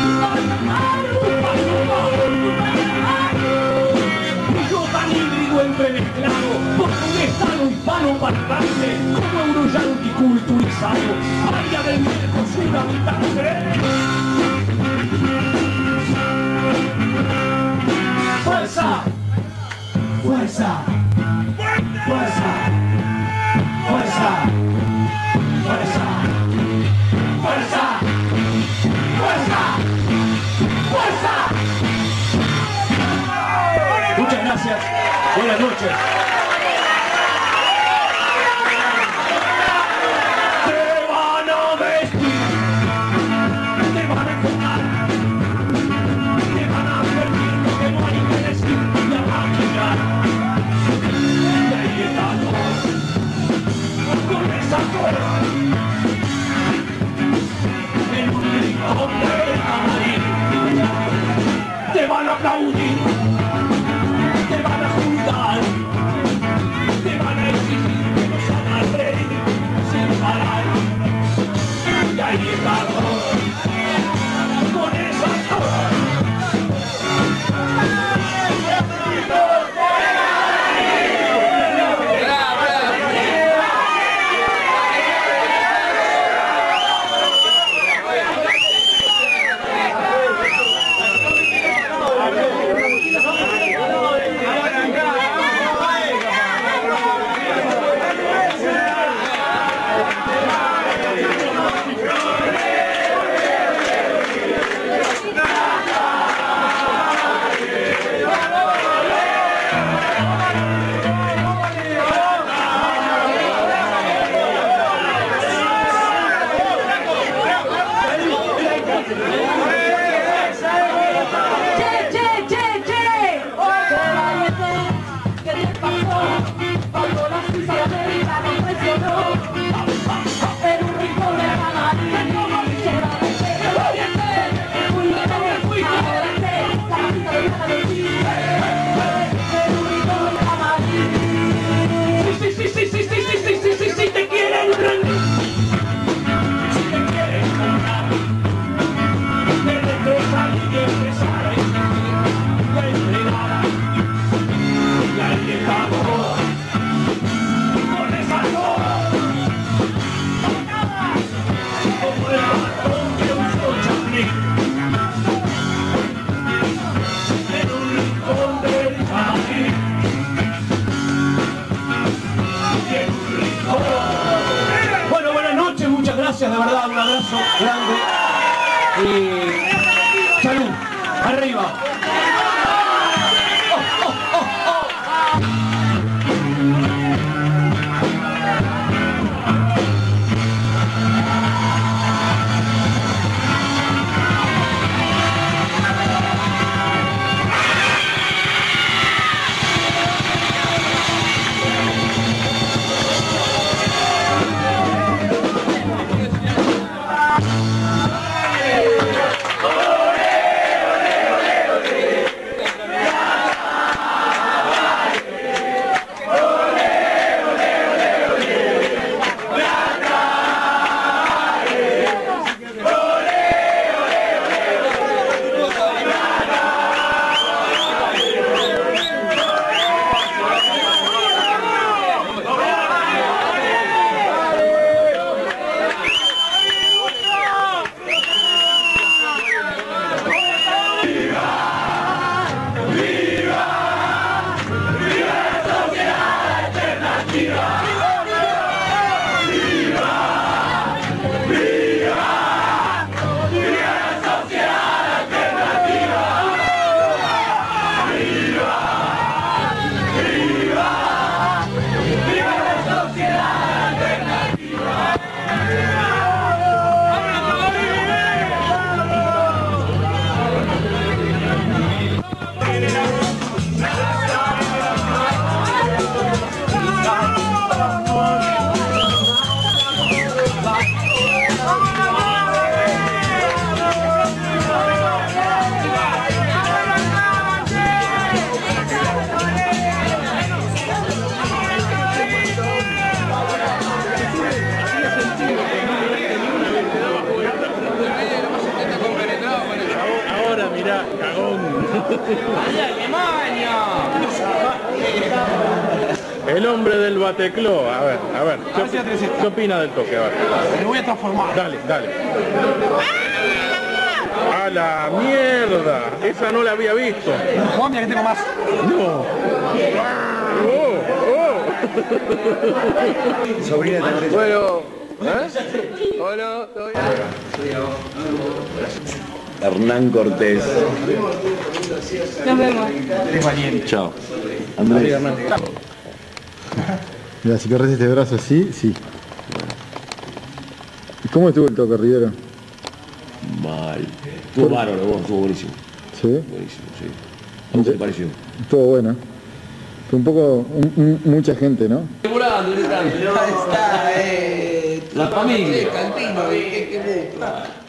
Yo tan híbrido entremezclado, por un estado hispano parlante, como euroyanqui culturizado, área del Mercosur habitante. Fuerza, fuerza, fuerza, fuerza, fuerza, fuerza, fuerza, fuerza. Muchas gracias. Buenas noches. Te van a vestir, te van a tocar, te van a advertir lo que no hay que decir y a maquillar. Y ahí estamos, con esa fuerza, en un rincón de camarín. Te van a aplaudir, te van a juntar, te van a exigir que nos hagan reír sin parar. Y ahí estamos, con esas cosas. Y salud, arriba. Ahora mirá, cagón. El hombre del Batecló. A ver. ¿Qué opina del toque? A ver. Me voy a transformar. Dale. ¡A la mierda! Esa no la había visto. Juan, mira que tengo más. No. Sobrina también. Bueno, Hola, ¿todo bien? Hernán Cortés. Nos vemos. Chao. Andrés. Mira, si corres este brazo así, sí. ¿Y cómo estuvo el toque, Rivero? Mal. Estuvo bárbaro, estuvo buenísimo. ¿Sí? Buenísimo, sí. ¿Cómo te pareció? Estuvo bueno. Fue un poco, mucha gente, ¿no? Ahí está, La familia. Cantino, qué gusto.